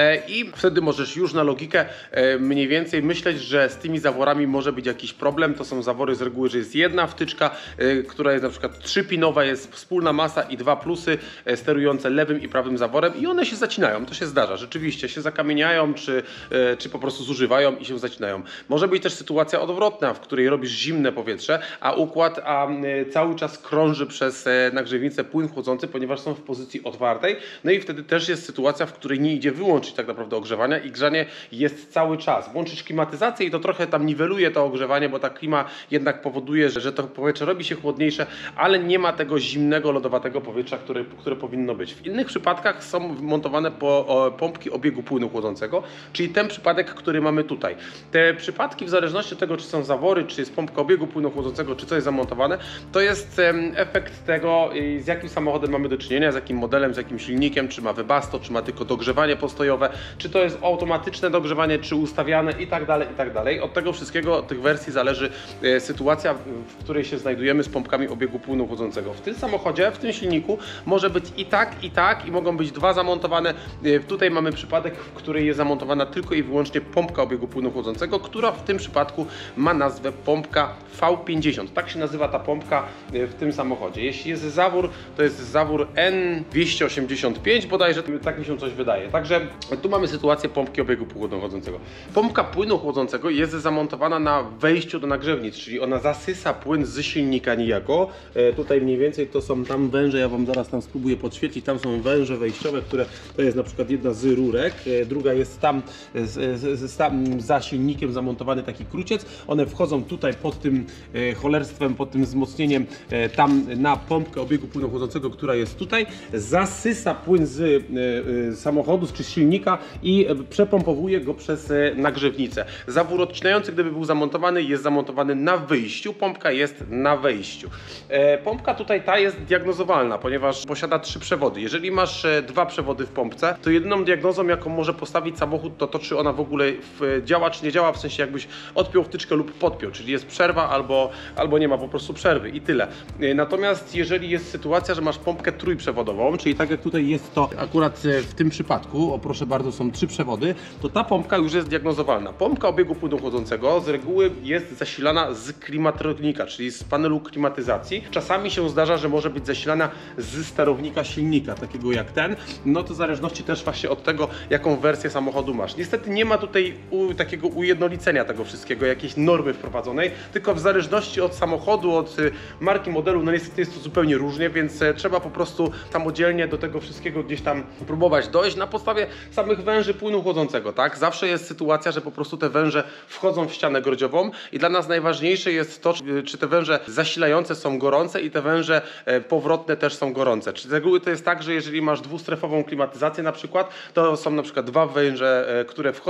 i wtedy możesz już na logikę mniej więcej myśleć, że z tymi zaworami może być jakiś problem. To są zawory z reguły, że jest jedna wtyczka, która jest na przykład trzypinowa, jest wspólna masa i dwa plusy sterujące lewym i prawym zaworem i one się zacinają. To się zdarza, rzeczywiście się zakamieniają, czy, czy po prostu zużywają i się zacinają. Może być też sytuacja odwrotna, w której robisz zimne powietrze, a układ a cały czas krąży przez nagrzewnicę płyn chłodzący, ponieważ są w pozycji otwartej. No i wtedy też jest sytuacja, w której nie idzie wyłączyć tak naprawdę ogrzewania i grzanie jest cały czas. Włączyć klimatyzację i to trochę tam niweluje to ogrzewanie, bo ta klima jednak powoduje, że, że to powietrze robi się chłodniejsze, ale nie ma tego zimnego, lodowatego powietrza, które, które powinno być. W innych przypadkach są montowane po, o, pompki obiegu płynu chłodzącego, czyli ten przypadek, który mamy tutaj. Te przypadki, w zależności od tego, czy są zawory, czy jest pompka obiegu płynu chłodzącego, czy co jest zamontowane, to jest em, efekt tego, z jakim samochodem mamy do czynienia, z jakim modelem, z jakim silnikiem, czy ma Webasto, czy ma tylko dogrzewanie postojowe, czy to jest automatyczne dogrzewanie, czy ustawiane i tak dalej, i tak dalej. Od tego wszystkiego, od tych wersji zależy e, sytuacja, w której się znajdujemy z pompkami obiegu płynu chłodzącego. W tym samochodzie, w tym silniku może być i tak, i tak, i mogą być dwa zamontowane. E, tutaj mamy przypadek, w której jest zamontowana tylko i wyłącznie pompka obiegu płynu chłodzącego, która w tym przypadku ma nazwę pompka V pięćdziesiąt. Tak się nazywa ta pompka e, w tym samochodzie. Jeśli jest zawór, to jest zawór N dwieście osiemdziesiąt pięć bodajże, tak mi się coś wydaje. Także tu mamy sytuację pompki obiegu płynu chłodzącego. Pompka płynu chłodzącego jest zamontowana na wejściu do nagrzewnic, czyli ona zasysa płyn z silnika niejako. E, tutaj mniej więcej to są tam węże, ja Wam zaraz tam spróbuję podświetlić, tam są węże wejściowe, które to jest na przykład jedna z rurek, e, druga jest tam, z, z, z, tam za silnikiem zamontowany taki kruciec. One wchodzą tutaj pod tym e, cholerstwem, pod tym wzmocnieniem e, tam na pompkę obiegu płynu chłodzącego, która jest tutaj, zasysa płyn z e, e, samochodu czy z silnika i e, przepompowuje go przez e, nagrzewnicę. Zawór odcinający, gdyby był zamontowany, jest zamontowany na wyjściu, pompka jest na wejściu. E, pompka tutaj ta jest diagnozowalna, ponieważ posiada trzy przewody. Jeżeli masz e, dwa przewody w pompce, to jedyną diagnozą, jaką może postawić samochód, to to, czy ona w ogóle w, działa, czy nie działa, w sensie jakbyś odpiął wtyczkę lub podpiął, czyli jest przerwa albo, albo nie ma po prostu przerwy i tyle. E, natomiast jeżeli jest sytuacja, że masz pompkę trójprzewodową, czyli tak jak tutaj jest to akurat w tym przypadku, o proszę bardzo, są trzy przewody, to ta pompka już jest diagnozowalna. Pompka obiegu płynu chłodzącego z reguły jest zasilana z klimatronika, czyli z panelu klimatyzacji. Czasami się zdarza, że może być zasilana z sterownika silnika, takiego jak ten. No to w zależności też właśnie od tego, jaką wersję samochodu masz. Niestety nie ma tutaj u, takiego ujednolicenia tego wszystkiego, jakiejś normy wprowadzonej, tylko w zależności od samochodu, od y, marki, modelu, no niestety jest to zupełnie różnie, więc y, trzeba po prostu samodzielnie do tego wszystkiego gdzieś tam próbować dojść na podstawie samych węży płynu chłodzącego, tak? Zawsze jest sytuacja, że po prostu te węże wchodzą w ścianę grodziową i dla nas najważniejsze jest to, czy te węże zasilające są gorące i te węże powrotne też są gorące. Czyli z reguły to jest tak, że jeżeli masz dwustrefową klimatyzację na przykład, to są na przykład dwa węże, które wchodzą i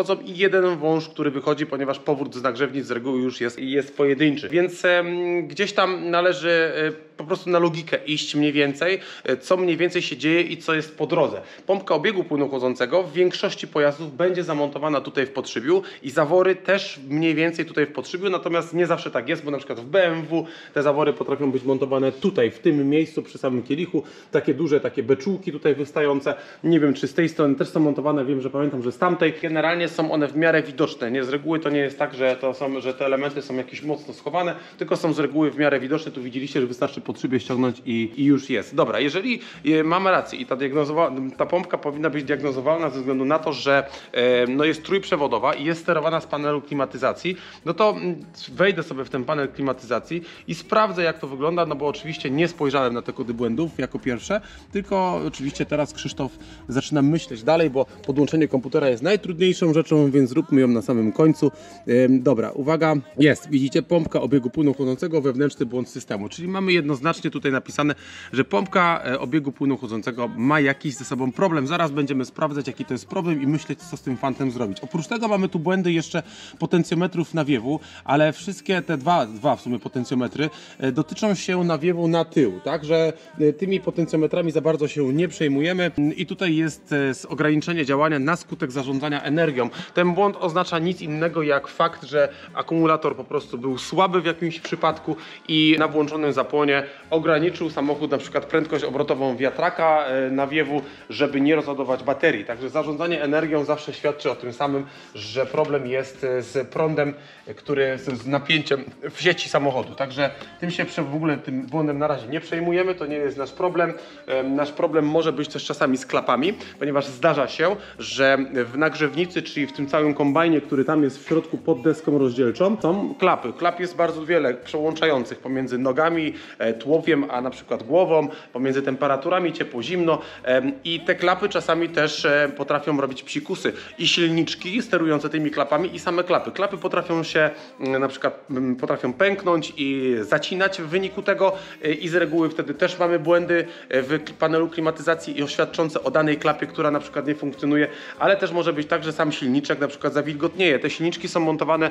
jeden wąż, który wychodzi, ponieważ powrót z nagrzewnic z reguły już jest, jest pojedynczy. Więc e, gdzieś tam należy e, po prostu na logikę iść mniej więcej, e, co mniej więcej się dzieje i co jest po drodze. Pompka obiegu płynu chłodzącego w większości pojazdów będzie zamontowana tutaj w podszybiu i zawory też mniej więcej tutaj w podszybiu, natomiast nie zawsze tak jest, bo na przykład w B M W te zawory potrafią być montowane tutaj, w tym miejscu, przy samym kielichu, takie duże, takie beczułki tutaj wystające. Nie wiem, czy z tej strony też są montowane, wiem, że pamiętam, że z tamtej. Generalnie są one w miarę widoczne. Nie, z reguły to nie jest tak, że, to są, że te elementy są jakieś mocno schowane, tylko są z reguły w miarę widoczne. Tu widzieliście, że wystarczy podszybię ściągnąć i, i już jest. Dobra, jeżeli e, mamy rację i ta, ta pompka powinna być diagnozowalna ze względu na to, że e, no jest trójprzewodowa i jest sterowana z panelu klimatyzacji, no to m, wejdę sobie w ten panel klimatyzacji i sprawdzę, jak to wygląda, no bo oczywiście nie spojrzałem na te kody błędów jako pierwsze, tylko oczywiście teraz Krzysztof zaczyna myśleć dalej, bo podłączenie komputera jest najtrudniejszą rzeczą, więc zróbmy ją na samym końcu. Ym, dobra, uwaga, jest, widzicie, pompka obiegu płynu chłodzącego, wewnętrzny błąd systemu, czyli mamy jednoznacznie tutaj napisane, że pompka e, obiegu płynu chłodzącego ma jakiś ze sobą problem. Zaraz będziemy sprawdzać, jaki to jest problem i myśleć, co z tym fantem zrobić. Oprócz tego mamy tu błędy jeszcze potencjometrów nawiewu, ale wszystkie te dwa, dwa w sumie potencjometry e, dotyczą się nawiewu na tył, tak, że e, tymi potencjometrami za bardzo się nie przejmujemy i tutaj jest e, ograniczenie działania na skutek zarządzania energią. Ten błąd oznacza nic innego jak fakt, że akumulator po prostu był słaby w jakimś przypadku i na włączonym zapłonie ograniczył samochód na przykład prędkość obrotową wiatraka e, nawiewu, żeby nie rozładować baterii. Także zarządzanie energią zawsze świadczy o tym samym, że problem jest z prądem, który z napięciem w sieci samochodu. Także tym się w ogóle tym błędem na razie nie przejmujemy, to nie jest nasz problem. Nasz problem może być też czasami z klapami, ponieważ zdarza się, że w nagrzewnicy, czyli w tym całym kombajnie, który tam jest w środku pod deską rozdzielczą, są klapy. Klap jest bardzo wiele przełączających pomiędzy nogami, tułowiem, a na przykład głową, pomiędzy temperaturami ciepło-zimno i te klapy czasami też potrafią robić psikusy. I silniczki sterujące tymi klapami i same klapy. Klapy potrafią się na przykład potrafią pęknąć i zacinać w wyniku tego i z reguły wtedy też mamy błędy w panelu klimatyzacji i oświadczące o danej klapie, która na przykład nie funkcjonuje, ale też może być tak, że sam silniczek na przykład zawilgotnieje. Te silniczki są montowane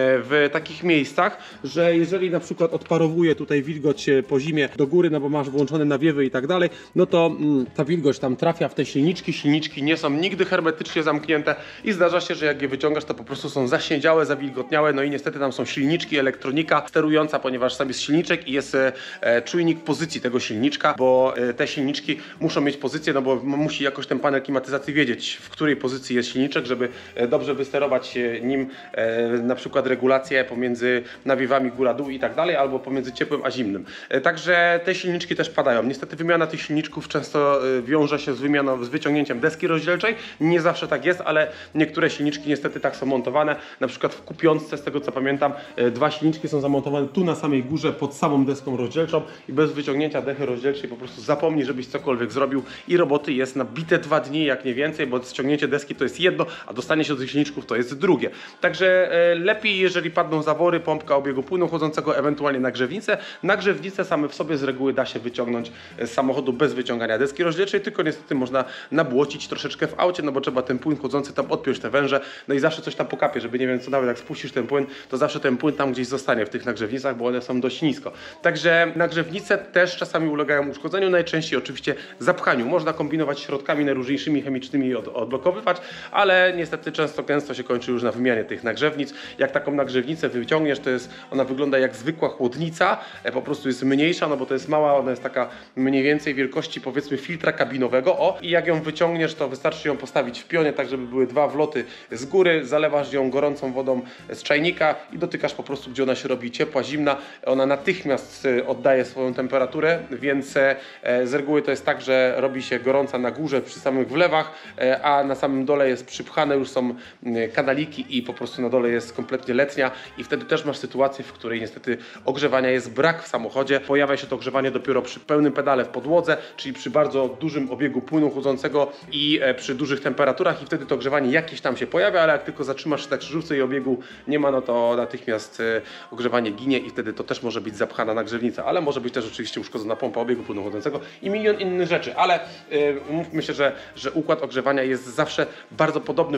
w takich miejscach, że jeżeli na przykład odparowuje tutaj wilgoć po zimie do góry, no bo masz włączone nawiewy i tak dalej, no to mm, ta wilgoć tam trafia w te silniczki. Silniczki nie są nigdy hermetycznie zamknięte i zdarza się, że jak je wyciągasz, to po prostu są zaśniedziałe, zawilgotniałe, no i niestety tam są silniczki, elektronika sterująca, ponieważ sam jest silniczek i jest e, czujnik pozycji tego silniczka, bo e, te silniczki muszą mieć pozycję, no bo musi jakoś ten panel klimatyzacji wiedzieć, w której pozycji jest silniczek, żeby e, dobrze wysterować e, nim e, na przykład regulację pomiędzy nawiewami góra-dół i tak dalej, albo pomiędzy ciepłym a zimnym. E, także te silniczki też padają. Niestety wymiana tych silniczków często e, wiąże się z wymianą, z wyciągnięciem deski rozdzielczej. Nie zawsze tak jest, ale niektóre silniczki niestety tak są montowane. Na przykład w kupiącce, z tego co pamiętam, e, dwa silniczki są zamontowane tu na samej górze pod samą deską rozdzielczą i bez wyciągnięcia dechy rozdzielczej po prostu zapomnij, żebyś cokolwiek zrobił i roboty jest na bite dwa dni, jak nie więcej, bo ściągnięcie deski to jest jedno, a dostanie się do tych silniczków to jest drugie. Także e, lepiej, jeżeli padną zawory, pompka obiegu płynu chłodzącego, ewentualnie nagrzewnice. Nagrzewnice same w sobie z reguły da się wyciągnąć z samochodu bez wyciągania deski rozdzielczej, tylko niestety można nabłocić troszeczkę w aucie, no bo trzeba ten płyn chłodzący tam odpiąć te węże, no i zawsze coś tam pokapie, żeby nie wiem co, nawet jak spuścisz ten płyn, to zawsze ten płyn tam gdzieś zostanie w tych nagrzewnicach, bo one są dość nisko. Także nagrzewnice też czasami ulegają uszkodzeniu, najczęściej oczywiście zapchaniu. Można kombinować środkami najróżniejszymi chemicznymi i od, odblokowywać, ale niestety często gęsto się kończy już na wymianie tych nagrzewnic. Jak taką nagrzewnicę wyciągniesz, to jest, ona wygląda jak zwykła chłodnica, e, po prostu jest mniejsza, no bo to jest mała, ona jest taka mniej więcej wielkości powiedzmy filtra kabinowego, o, i jak ją wyciągniesz, to wystarczy ją postawić w pionie, tak żeby były dwa wloty z góry, zalewasz ją gorącą wodą z czajnika i dotykasz po prostu, gdzie ona się robi ciepła, zimna, ona natychmiast oddaje swoją temperaturę, więc z reguły to jest tak, że robi się gorąca na górze przy samych wlewach, a na samym dole jest przypchane, już są kanaliki i po prostu na dole jest kompletnie letnia i wtedy też masz sytuację, w której niestety ogrzewania jest brak w samochodzie. Pojawia się to ogrzewanie dopiero przy pełnym pedale w podłodze, czyli przy bardzo dużym obiegu płynu chłodzącego i przy dużych temperaturach i wtedy to ogrzewanie jakieś tam się pojawia, ale jak tylko zatrzymasz się na krzyżówce i obiegu nie ma, no to natychmiast ogrzewanie ginie i wtedy to też może być zapchana nagrzewnica, ale może być też oczywiście uszkodzona pompa obiegu płynu chłodzącego i milion innych rzeczy, ale umówmy się, że, że układ ogrzewania jest zawsze bardzo podobny w różnych samochodach.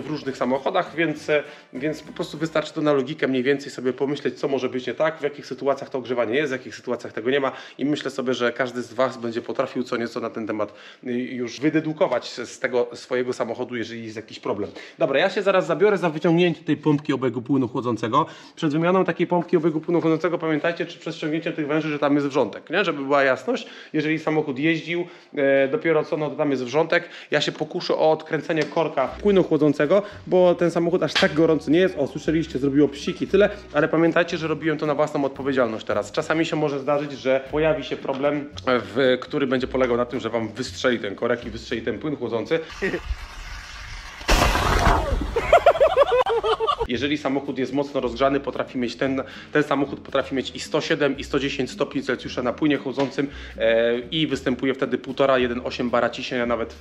samochodach, więc, więc po prostu wystarczy to na logikę mniej więcej sobie pomyśleć, co może być nie tak, w jakich sytuacjach to ogrzewanie jest, w jakich sytuacjach tego nie ma i myślę sobie, że każdy z Was będzie potrafił co nieco na ten temat już wydedukować z tego swojego samochodu, jeżeli jest jakiś problem. Dobra, ja się zaraz zabiorę za wyciągnięcie tej pompki obiegu płynu chłodzącego. Przed wymianą takiej pompki obiegu płynu chłodzącego pamiętajcie, czy przez ściągnięcie tych węży, że tam jest wrzątek, nie? Żeby była jasność. Jeżeli samochód jeździł, e, dopiero co, no to tam jest wrzątek. Ja się pokuszę o odkręcenie korka płynu chłodzącego, bo ten samochód aż tak gorący nie jest. O, słyszeliście, zrobiło psiki, tyle, ale pamiętajcie, że robiłem to na własną odpowiedzialność teraz. Czasami się może zdarzyć, że pojawi się problem, w, który będzie polegał na tym, że Wam wystrzeli ten korek i wystrzeli ten płyn chłodzący. Jeżeli samochód jest mocno rozgrzany, potrafi mieć ten, ten samochód potrafi mieć i sto siedem i sto dziesięć stopni Celsjusza na płynie chłodzącym e, i występuje wtedy półtora do jeden przecinek osiem bara ciśnienia nawet w,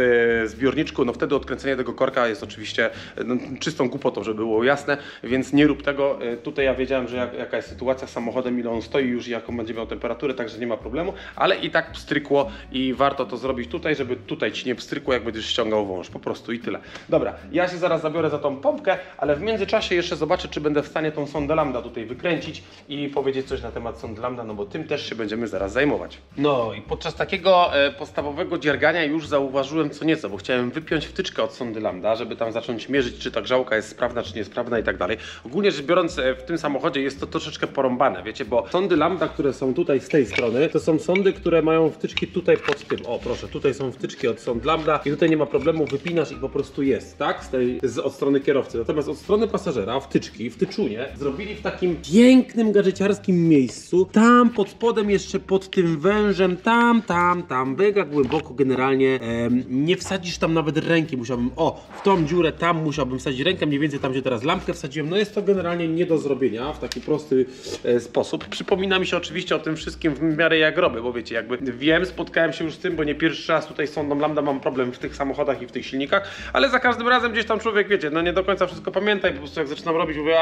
w zbiorniczku, no wtedy odkręcenie tego korka jest oczywiście no, czystą głupotą, żeby było jasne, więc nie rób tego. E, tutaj ja wiedziałem, że jak, jaka jest sytuacja z samochodem, ile on stoi już i jaką będzie miał temperaturę, także nie ma problemu, ale i tak pstrykło i warto to zrobić tutaj, żeby tutaj ci nie pstrykło, jak będziesz ściągał wąż, po prostu i tyle. Dobra, ja się zaraz zabiorę za tą pompkę, ale w międzyczasie jeszcze zobaczę, czy będę w stanie tą sondę lambda tutaj wykręcić i powiedzieć coś na temat sondy lambda, no bo tym też się będziemy zaraz zajmować. No i podczas takiego e, podstawowego dziergania już zauważyłem co nieco, bo chciałem wypiąć wtyczkę od sondy lambda, żeby tam zacząć mierzyć, czy ta grzałka jest sprawna, czy niesprawna i tak dalej. Ogólnie rzecz biorąc, e, w tym samochodzie jest to troszeczkę porąbane, wiecie, bo sondy lambda, które są tutaj z tej strony, to są sondy, które mają wtyczki tutaj pod tym. O proszę, tutaj są wtyczki od sond lambda i tutaj nie ma problemu, wypinasz i po prostu jest, tak? Z tej, z, od strony kierowcy. Natomiast od strony pasażera wtyczki, wtyczunie zrobili w takim pięknym, gadżeciarskim miejscu, tam pod spodem jeszcze pod tym wężem, tam, tam, tam, mega głęboko generalnie, em, nie wsadzisz tam nawet ręki, musiałbym, o, w tą dziurę tam musiałbym wsadzić rękę, mniej więcej tam, gdzie teraz lampkę wsadziłem, no jest to generalnie nie do zrobienia w taki prosty e, sposób. Przypomina mi się oczywiście o tym wszystkim w miarę jak robię, bo wiecie, jakby wiem, spotkałem się już z tym, bo nie pierwszy raz tutaj z sondą lambda mam problem w tych samochodach i w tych silnikach, ale za każdym razem gdzieś tam człowiek, wiecie, no nie do końca wszystko pamięta i po prostu jak zaczynam robić, mówię,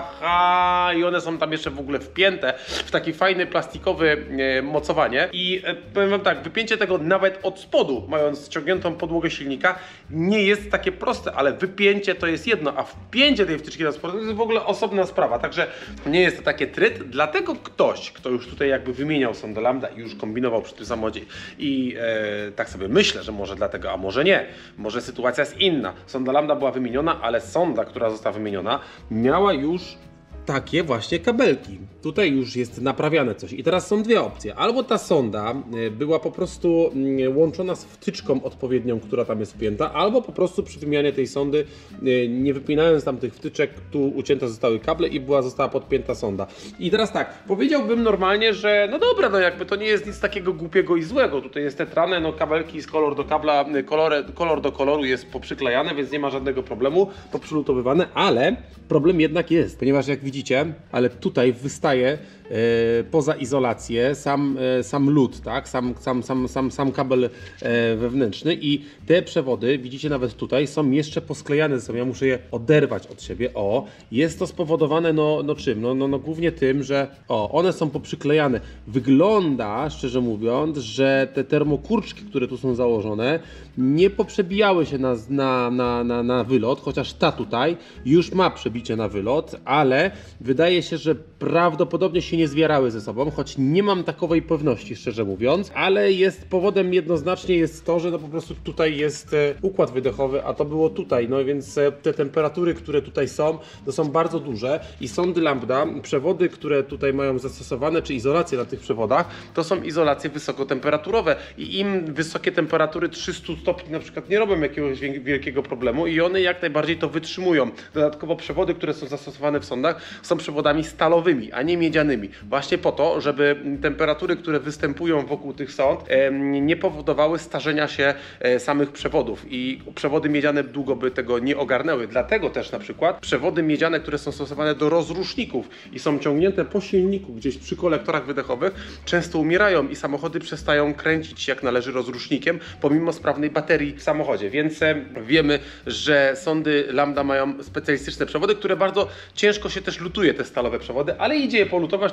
aha, i one są tam jeszcze w ogóle wpięte w taki fajny plastikowy e, mocowanie i e, powiem wam tak, wypięcie tego nawet od spodu, mając ściągniętą podłogę silnika, nie jest takie proste, ale wypięcie to jest jedno, a wpięcie tej wtyczki na spód to jest w ogóle osobna sprawa, także nie jest to takie tryt, dlatego ktoś, kto już tutaj jakby wymieniał sondę lambda i już kombinował przy tym samochodzie i e, tak sobie myślę, że może dlatego, a może nie, może sytuacja jest inna. Sonda lambda była wymieniona, ale sonda, która została wymieniona, miała już takie właśnie kabelki. Tutaj już jest naprawiane coś. I teraz są dwie opcje. Albo ta sonda była po prostu łączona z wtyczką odpowiednią, która tam jest wpięta, albo po prostu przy wymianie tej sondy, nie wypinając tam tych wtyczek, tu ucięte zostały kable i była, została podpięta sonda. I teraz tak, powiedziałbym normalnie, że no dobra, no jakby to nie jest nic takiego głupiego i złego. Tutaj jest tetrane, no kabelki z kolor do kabla, kolor, kolor do koloru jest poprzyklejane, więc nie ma żadnego problemu, poprzylutowywane, ale problem jednak jest, ponieważ jak widzicie, Widzicie, ale tutaj wystaje e, poza izolację sam, e, sam lód, tak? sam, sam, sam, sam, sam kabel e, wewnętrzny i te przewody, widzicie nawet tutaj, są jeszcze posklejane ze sobą. Ja muszę je oderwać od siebie. O, jest to spowodowane no, no czym? No, no, no głównie tym, że o, one są poprzyklejane. Wygląda, szczerze mówiąc, że te termokurczki, które tu są założone, nie poprzebijały się na, na, na, na, na wylot, chociaż ta tutaj już ma przebicie na wylot, ale wydaje się, że prawdopodobnie się nie zwierały ze sobą, choć nie mam takowej pewności, szczerze mówiąc, ale jest powodem jednoznacznie jest to, że no po prostu tutaj jest e, układ wydechowy, a to było tutaj, no więc e, te temperatury, które tutaj są, to są bardzo duże i sondy lambda, przewody, które tutaj mają zastosowane, czy izolacje na tych przewodach, to są izolacje wysokotemperaturowe i im wysokie temperatury trzysta stopni na przykład nie robią jakiegoś wielkiego problemu i one jak najbardziej to wytrzymują. Dodatkowo przewody, które są zastosowane w sondach, są przewodami stalowymi, a nie miedzianymi. Właśnie po to, żeby temperatury, które występują wokół tych sond, nie powodowały starzenia się samych przewodów i przewody miedziane długo by tego nie ogarnęły. Dlatego też na przykład przewody miedziane, które są stosowane do rozruszników i są ciągnięte po silniku gdzieś przy kolektorach wydechowych, często umierają i samochody przestają kręcić jak należy rozrusznikiem, pomimo sprawnej baterii w samochodzie. Więc wiemy, że sondy lambda mają specjalistyczne przewody, które bardzo ciężko się też lutuje, te stalowe przewody, ale idzie je polutować,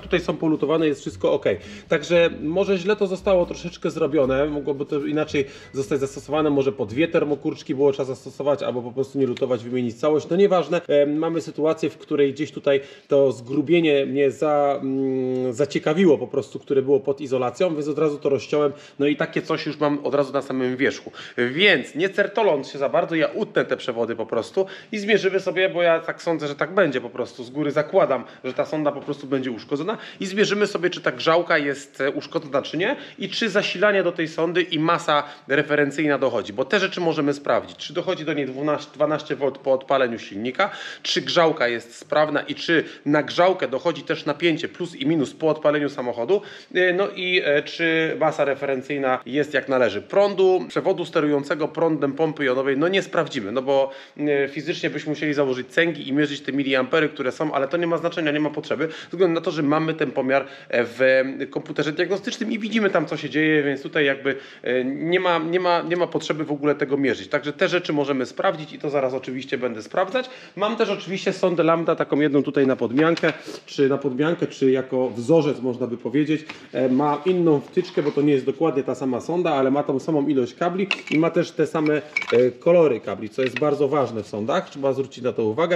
tutaj są polutowane, jest wszystko ok. Także może źle to zostało troszeczkę zrobione, mogłoby to inaczej zostać zastosowane, może po dwie termokurczki było trzeba zastosować, albo po prostu nie lutować, wymienić całość, no nieważne. E, mamy sytuację, w której gdzieś tutaj to zgrubienie mnie za, mm, zaciekawiło po prostu, które było pod izolacją, więc od razu to rozciąłem, no i takie coś już mam od razu na samym wierzchu. Więc nie certoląc się za bardzo, ja utnę te przewody po prostu i zmierzymy sobie, bo ja tak sądzę, że tak będzie po prostu, z góry zakładam, że ta sonda po prostu będzie uszkodzona i zmierzymy sobie, czy ta grzałka jest uszkodzona, czy nie i czy zasilanie do tej sondy i masa referencyjna dochodzi, bo te rzeczy możemy sprawdzić, czy dochodzi do niej dwanaście wolt po odpaleniu silnika, czy grzałka jest sprawna i czy na grzałkę dochodzi też napięcie plus i minus po odpaleniu samochodu, no i czy masa referencyjna jest jak należy. Prądu, przewodu sterującego prądem pompy jonowej, no nie sprawdzimy, no bo fizycznie byśmy musieli założyć cęgi i mierzyć te miliampery, które są, ale to nie ma znaczenia, nie ma potrzeby, ze względu na to, że mamy ten pomiar w komputerze diagnostycznym i widzimy tam, co się dzieje, więc tutaj jakby nie ma, nie ma, nie ma potrzeby w ogóle tego mierzyć. Także te rzeczy możemy sprawdzić i to zaraz oczywiście będę sprawdzać. Mam też oczywiście sondę lambda, taką jedną tutaj na podmiankę, czy na podmiankę, czy jako wzorzec można by powiedzieć. Ma inną wtyczkę, bo to nie jest dokładnie ta sama sonda, ale ma tą samą ilość kabli i ma też te same kolory kabli, co jest bardzo ważne w sondach. Trzeba zwrócić na to uwagę,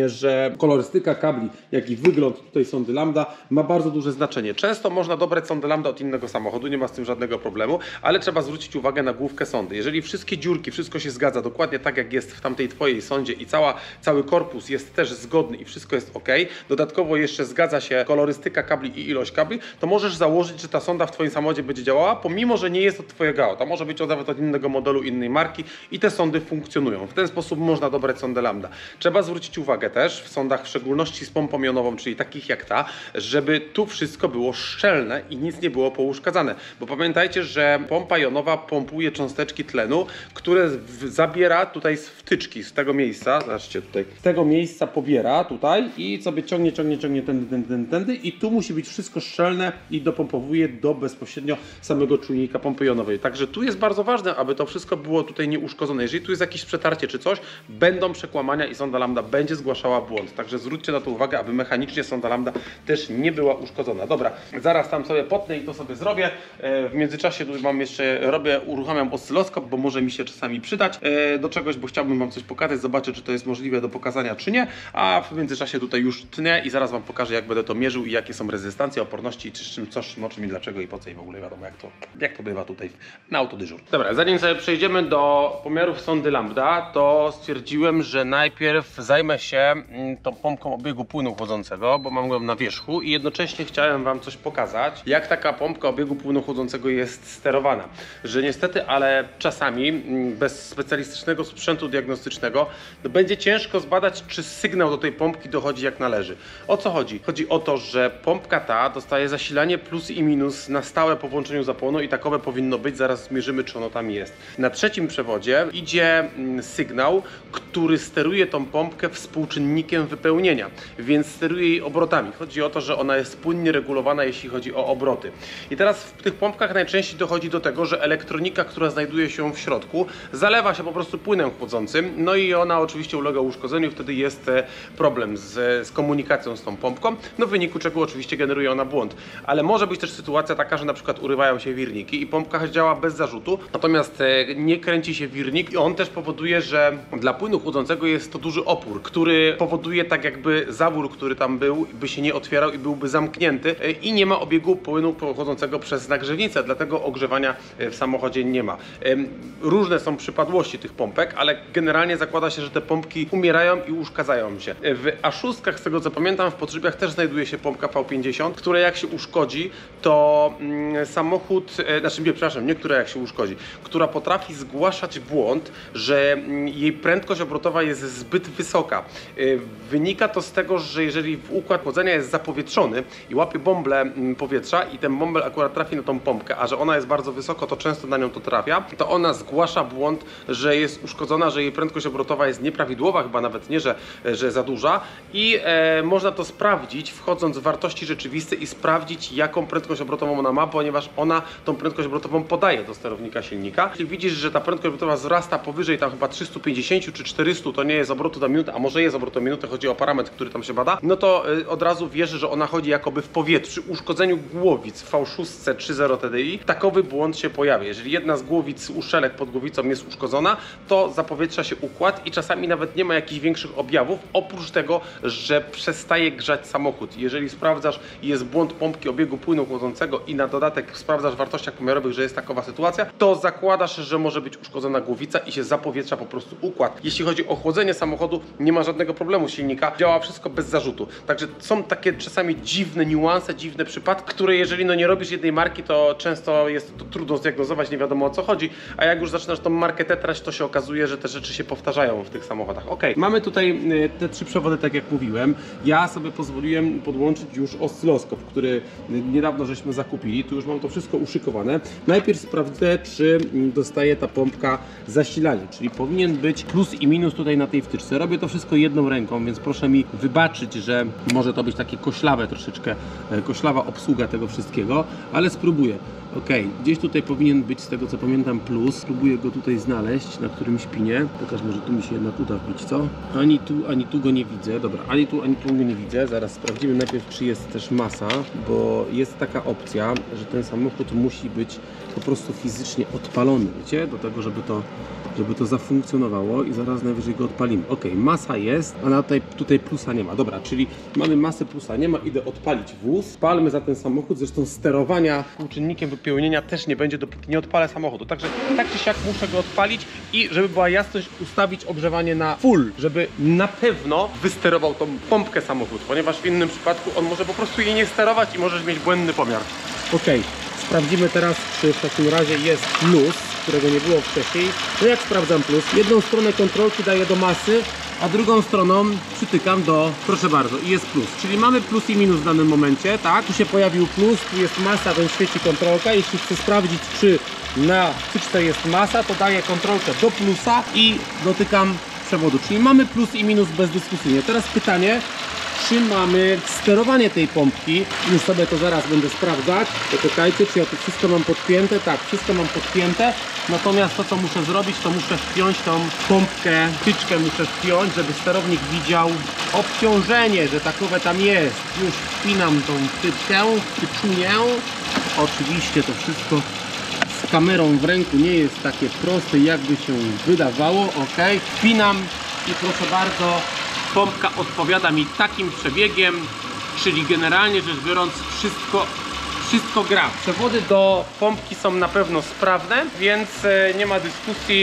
że kolorystyka kabli, jak i wygląd tutaj sondy lambda ma bardzo duże znaczenie. Często można dobrać sondę lambda od innego samochodu, nie ma z tym żadnego problemu, ale trzeba zwrócić uwagę na główkę sondy. Jeżeli wszystkie dziurki, wszystko się zgadza dokładnie tak, jak jest w tamtej twojej sondzie i cała, cały korpus jest też zgodny i wszystko jest ok, dodatkowo jeszcze zgadza się kolorystyka kabli i ilość kabli, to możesz założyć, że ta sonda w twoim samochodzie będzie działała, pomimo że nie jest od twojego auta. Może być nawet od innego modelu, innej marki i te sondy funkcjonują. W ten sposób można dobrać sondę lambda. Trzeba zwrócić uwagę też w sondach, w szczególności z pompą jonową, czyli takich jak ta, żeby tu wszystko było szczelne i nic nie było pouszkadzane. Bo pamiętajcie, że pompa jonowa pompuje cząsteczki tlenu, które zabiera tutaj z wtyczki, z tego miejsca, zobaczcie tutaj, z tego miejsca pobiera tutaj i sobie ciągnie, ciągnie, ciągnie tędy, tędy, tędy, tędy i tu musi być wszystko szczelne i dopompowuje do bezpośrednio samego czujnika pompy jonowej. Także tu jest bardzo ważne, aby to wszystko było tutaj nieuszkodzone. Jeżeli tu jest jakieś przetarcie czy coś, będą przekłamania i sonda lambda będzie zgłaszała błąd. Także zwróćcie na to uwagę, aby mechanicznie sonda lambda też nie była uszkodzona. Dobra, zaraz tam sobie potnę i to sobie zrobię. W międzyczasie tu mam jeszcze, robię, uruchamiam oscyloskop, bo może mi się czasami przydać do czegoś, bo chciałbym wam coś pokazać, zobaczę, czy to jest możliwe do pokazania, czy nie, a w międzyczasie tutaj już tnę i zaraz wam pokażę, jak będę to mierzył i jakie są rezystancje, oporności, czy z czym, co, o czym i dlaczego i po co i w ogóle wiadomo, jak to, jak to bywa tutaj na autodyżur. Dobra, zanim sobie przejdziemy do pomiarów sondy lambda, to stwierdziłem, że najpierw zajmę się tą pompką obiegu płynu chłodzącego, bo mam ją na wierzchu i jednocześnie chciałem wam coś pokazać, jak taka pompka obiegu płynu chłodzącego jest sterowana. Że niestety, ale czasami bez specjalistycznego sprzętu diagnostycznego no będzie ciężko zbadać, czy sygnał do tej pompki dochodzi jak należy. O co chodzi? Chodzi o to, że pompka ta dostaje zasilanie plus i minus na stałe po włączeniu zapłonu i takowe powinno być, zaraz zmierzymy, czy ono tam jest. Na trzecim przewodzie idzie sygnał, który steruje tą pompkę współczynnikiem wypełnienia, więc steruje jej obrotami. Chodzi o to, że ona jest płynnie regulowana, jeśli chodzi o obroty. I teraz w tych pompkach najczęściej dochodzi do tego, że elektronika, która znajduje się w środku, zalewa się po prostu płynem chłodzącym, no i ona oczywiście ulega uszkodzeniu, wtedy jest problem z, z komunikacją z tą pompką, no w wyniku czego oczywiście generuje ona błąd. Ale może być też sytuacja taka, że na przykład urywają się wirniki i pompka działa bez zarzutu, natomiast nie kręci się wirnik i on też powoduje, że dla płynu chłodzącego jest to duży opór, który powoduje tak jakby zawór, który tam był, by się nie otwierał i byłby zamknięty i nie ma obiegu płynu chłodzącego przez nagrzewnicę, dlatego ogrzewania w samochodzie nie ma. Różne są przypadłości tych pompek, ale generalnie zakłada się, że te pompki umierają i uszkadzają się. W A sześć, z tego co pamiętam, w podszybiach też znajduje się pompka V pięćdziesiąt, która jak się uszkodzi, to mm, samochód, e, znaczy nie, przepraszam, nie która jak się uszkodzi, która potrafi zgłaszać błąd, że mm, jej prędkość obrotowa jest zbyt wysoka. E, wynika to z tego, że jeżeli układ chłodzenia jest zapowietrzony i łapie bąble mm, powietrza i ten bąbel akurat trafi na tą pompkę, a że ona jest bardzo wysoko, to często na nią to trafia, to ona zgłasza błąd, że jest uszkodzona, że jej prędkość obrotowa jest nieprawidłowa, chyba nawet nie, że, że za duża i e, można to sprawdzić, wchodząc w wartości rzeczywiste i sprawdzić, jaką prędkość obrotową ona ma, ponieważ ona tą prędkość obrotową podaje do sterownika silnika. Jeśli widzisz, że ta prędkość obrotowa wzrasta powyżej tam chyba trzystu pięćdziesięciu czy czterystu, to nie jest obrotu na minutę, a może jest obrotu na minutę, chodzi o parametr, który tam się bada, no to y, od razu wiesz, że ona chodzi jakoby w powietrzu, uszkodzeniu głowic w V sześć trzy zero T D I, takowy błąd się pojawia. Jeżeli jedna z głowic, uszczelek pod głowicą jest uszkodzona, to zapowietrza się układ i czasami nawet nie ma jakichś większych objawów, oprócz tego, że przestaje grzać samochód. Jeżeli sprawdzasz i jest błąd pompki obiegu płynu chłodzącego i na dodatek sprawdzasz w wartościach pomiarowych, że jest takowa sytuacja, to zakładasz, że może być uszkodzona głowica i się zapowietrza po prostu układ. Jeśli chodzi o chłodzenie samochodu, nie ma żadnego problemu silnika, działa wszystko bez zarzutu. Także są takie czasami dziwne niuanse, dziwne przypadki, które jeżeli no nie robisz jednej marki, to często jest to trudno zdiagnozować, nie wiadomo o co chodzi, a jak już zaczynasz tą markę tetrać, to się okazuje, że te rzeczy się powtarzają w tych samochodach. Ok, mamy tutaj te trzy przewody, tak jak mówiłem. Ja sobie pozwoliłem podłączyć już oscyloskop, który niedawno żeśmy zakupili. Tu już mam to wszystko uszykowane. Najpierw sprawdzę, czy dostaje ta pompka zasilanie, czyli powinien być plus i minus tutaj na tej wtyczce. Robię to wszystko jedną ręką, więc proszę mi wybaczyć, że może to być takie koślawe troszeczkę, koślawa obsługa tego wszystkiego, ale spróbuję. Ok, gdzieś tutaj powinien być, z tego co pamiętam, plus. Spróbuję go tutaj znaleźć na którymś pinie. Pokaż, może tu mi się jednak uda wbić, co? Ani tu, ani tu go nie widzę. Dobra, ani tu, ani tu go nie widzę. Zaraz sprawdzimy najpierw, czy jest też masa, bo jest taka opcja, że ten samochód musi być po prostu fizycznie odpalony, wiecie? Do tego, żeby to, żeby to zafunkcjonowało i zaraz najwyżej go odpalimy. Ok, masa jest, a na tutaj, tutaj plusa nie ma. Dobra, czyli mamy masę, plusa nie ma. Idę odpalić wóz. Spalmy za ten samochód. Zresztą sterowania współczynnikiem wypełnienia też nie będzie, dopóki nie odpalę samochodu. Także tak czy siak muszę go odpalić i żeby była jasność, ustawić ogrzewanie na full, żeby na pewno wysterował tą pompkę samochód, ponieważ w innym przypadku on może po prostu jej nie sterować i możesz mieć błędny pomiar. Ok, sprawdzimy teraz, czy w takim razie jest plus, którego nie było wcześniej. No jak sprawdzam plus? Jedną stronę kontrolki daję do masy, a drugą stroną przytykam do, proszę bardzo, i jest plus. Czyli mamy plus i minus w danym momencie, tak? Tu się pojawił plus, tu jest masa, więc świeci kontrolka. Jeśli chcę sprawdzić, czy na wtyczce jest masa, to daję kontrolkę do plusa i dotykam przewodu. Czyli mamy plus i minus bezdyskusyjnie. Teraz pytanie, czy mamy sterowanie tej pompki? Już sobie to zaraz będę sprawdzać. Poczekajcie, czy ja tu wszystko mam podpięte? Tak, wszystko mam podpięte. Natomiast to, co muszę zrobić, to muszę wpiąć tą pompkę, wtyczkę muszę wpiąć, żeby sterownik widział obciążenie, że takowe tam jest. Już wpinam tą wtyczkę, wtyczunię. Oczywiście to wszystko z kamerą w ręku nie jest takie proste, jakby się wydawało. Ok, wpinam i proszę bardzo, pompka odpowiada mi takim przebiegiem, czyli generalnie rzecz biorąc wszystko, wszystko gra. Przewody do pompki są na pewno sprawne, więc nie ma dyskusji,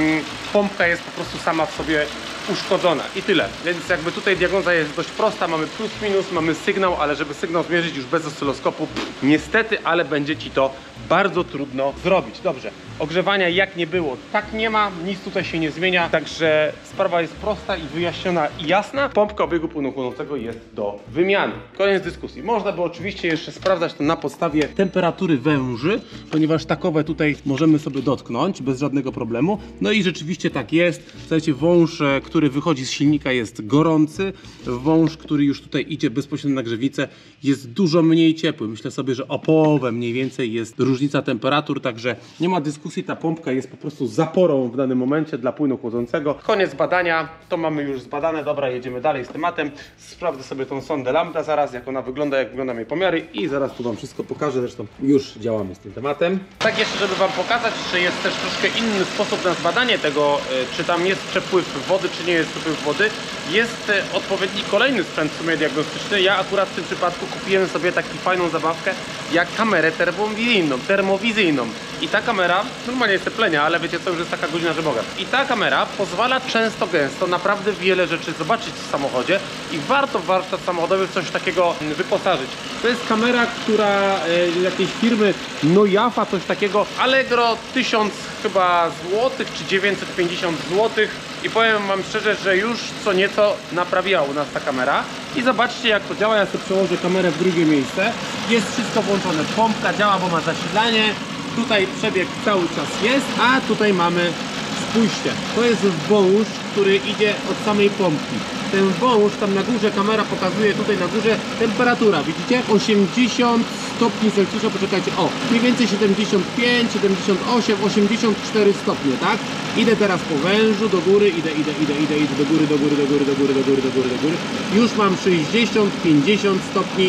pompka jest po prostu sama w sobie uszkodzona i tyle. Więc jakby tutaj diagnoza jest dość prosta, mamy plus minus, mamy sygnał, ale żeby sygnał zmierzyć już bez oscyloskopu, niestety, ale będzie Ci to bardzo trudno zrobić. Dobrze, ogrzewania jak nie było, tak nie ma, nic tutaj się nie zmienia, także sprawa jest prosta i wyjaśniona i jasna. Pompka obiegu płynu chłodzącego jest do wymiany. Koniec dyskusji. Można by oczywiście jeszcze sprawdzać to na podstawie temperatury węży, ponieważ takowe tutaj możemy sobie dotknąć bez żadnego problemu. No i rzeczywiście tak jest. Słuchajcie, wąż, który wychodzi z silnika, jest gorący. Wąż, który już tutaj idzie bezpośrednio na grzewnicę, jest dużo mniej ciepły. Myślę sobie, że o połowę mniej więcej jest różnica temperatur, także nie ma dyskusji, ta pompka jest po prostu zaporą w danym momencie dla płynu chłodzącego. Koniec badania, to mamy już zbadane. Dobra, jedziemy dalej z tematem. Sprawdzę sobie tą sondę lambda zaraz, jak ona wygląda, jak wyglądają jej pomiary i zaraz tu Wam wszystko pokażę. Zresztą już działamy z tym tematem. Tak jeszcze, żeby Wam pokazać, że jest też troszkę inny sposób na zbadanie tego, czy tam jest przepływ wody, czy nie jest przepływ wody. Jest odpowiedni kolejny sprzęt w sumie diagnostyczny. Ja akurat w tym przypadku kupiłem sobie taką fajną zabawkę jak kamerę termowizyjną, termowizyjną. I ta kamera, normalnie jest teplenia, ale wiecie co, już jest taka godzina, że mogę. I ta kamera pozwala często, gęsto naprawdę wiele rzeczy zobaczyć w samochodzie i warto warsztat samochodowy w coś takiego wyposażyć. To jest kamera, która y, jakiejś firmy Nojafa, coś takiego, Allegro tysiąc chyba złotych, czy dziewięćset pięćdziesiąt złotych. I powiem Wam szczerze, że już co nieco naprawiła u nas ta kamera. I zobaczcie, jak to działa. Ja sobie przełożę kamerę w drugie miejsce. Jest wszystko włączone. Pompka działa, bo ma zasilanie. Tutaj przebieg cały czas jest, a tutaj mamy, spójrzcie, to jest wąż, który idzie od samej pompki. Ten wąż, tam na górze kamera pokazuje, tutaj na górze temperatura, widzicie? osiemdziesiąt stopni Celsjusza, poczekajcie, o, mniej więcej siedemdziesiąt pięć, siedemdziesiąt osiem, osiemdziesiąt cztery stopnie, tak? Idę teraz po wężu, do góry, idę, idę, idę, idę, idę, do góry, do góry, do góry, do góry, do góry, do góry, do góry. Już mam sześćdziesiąt, pięćdziesiąt stopni,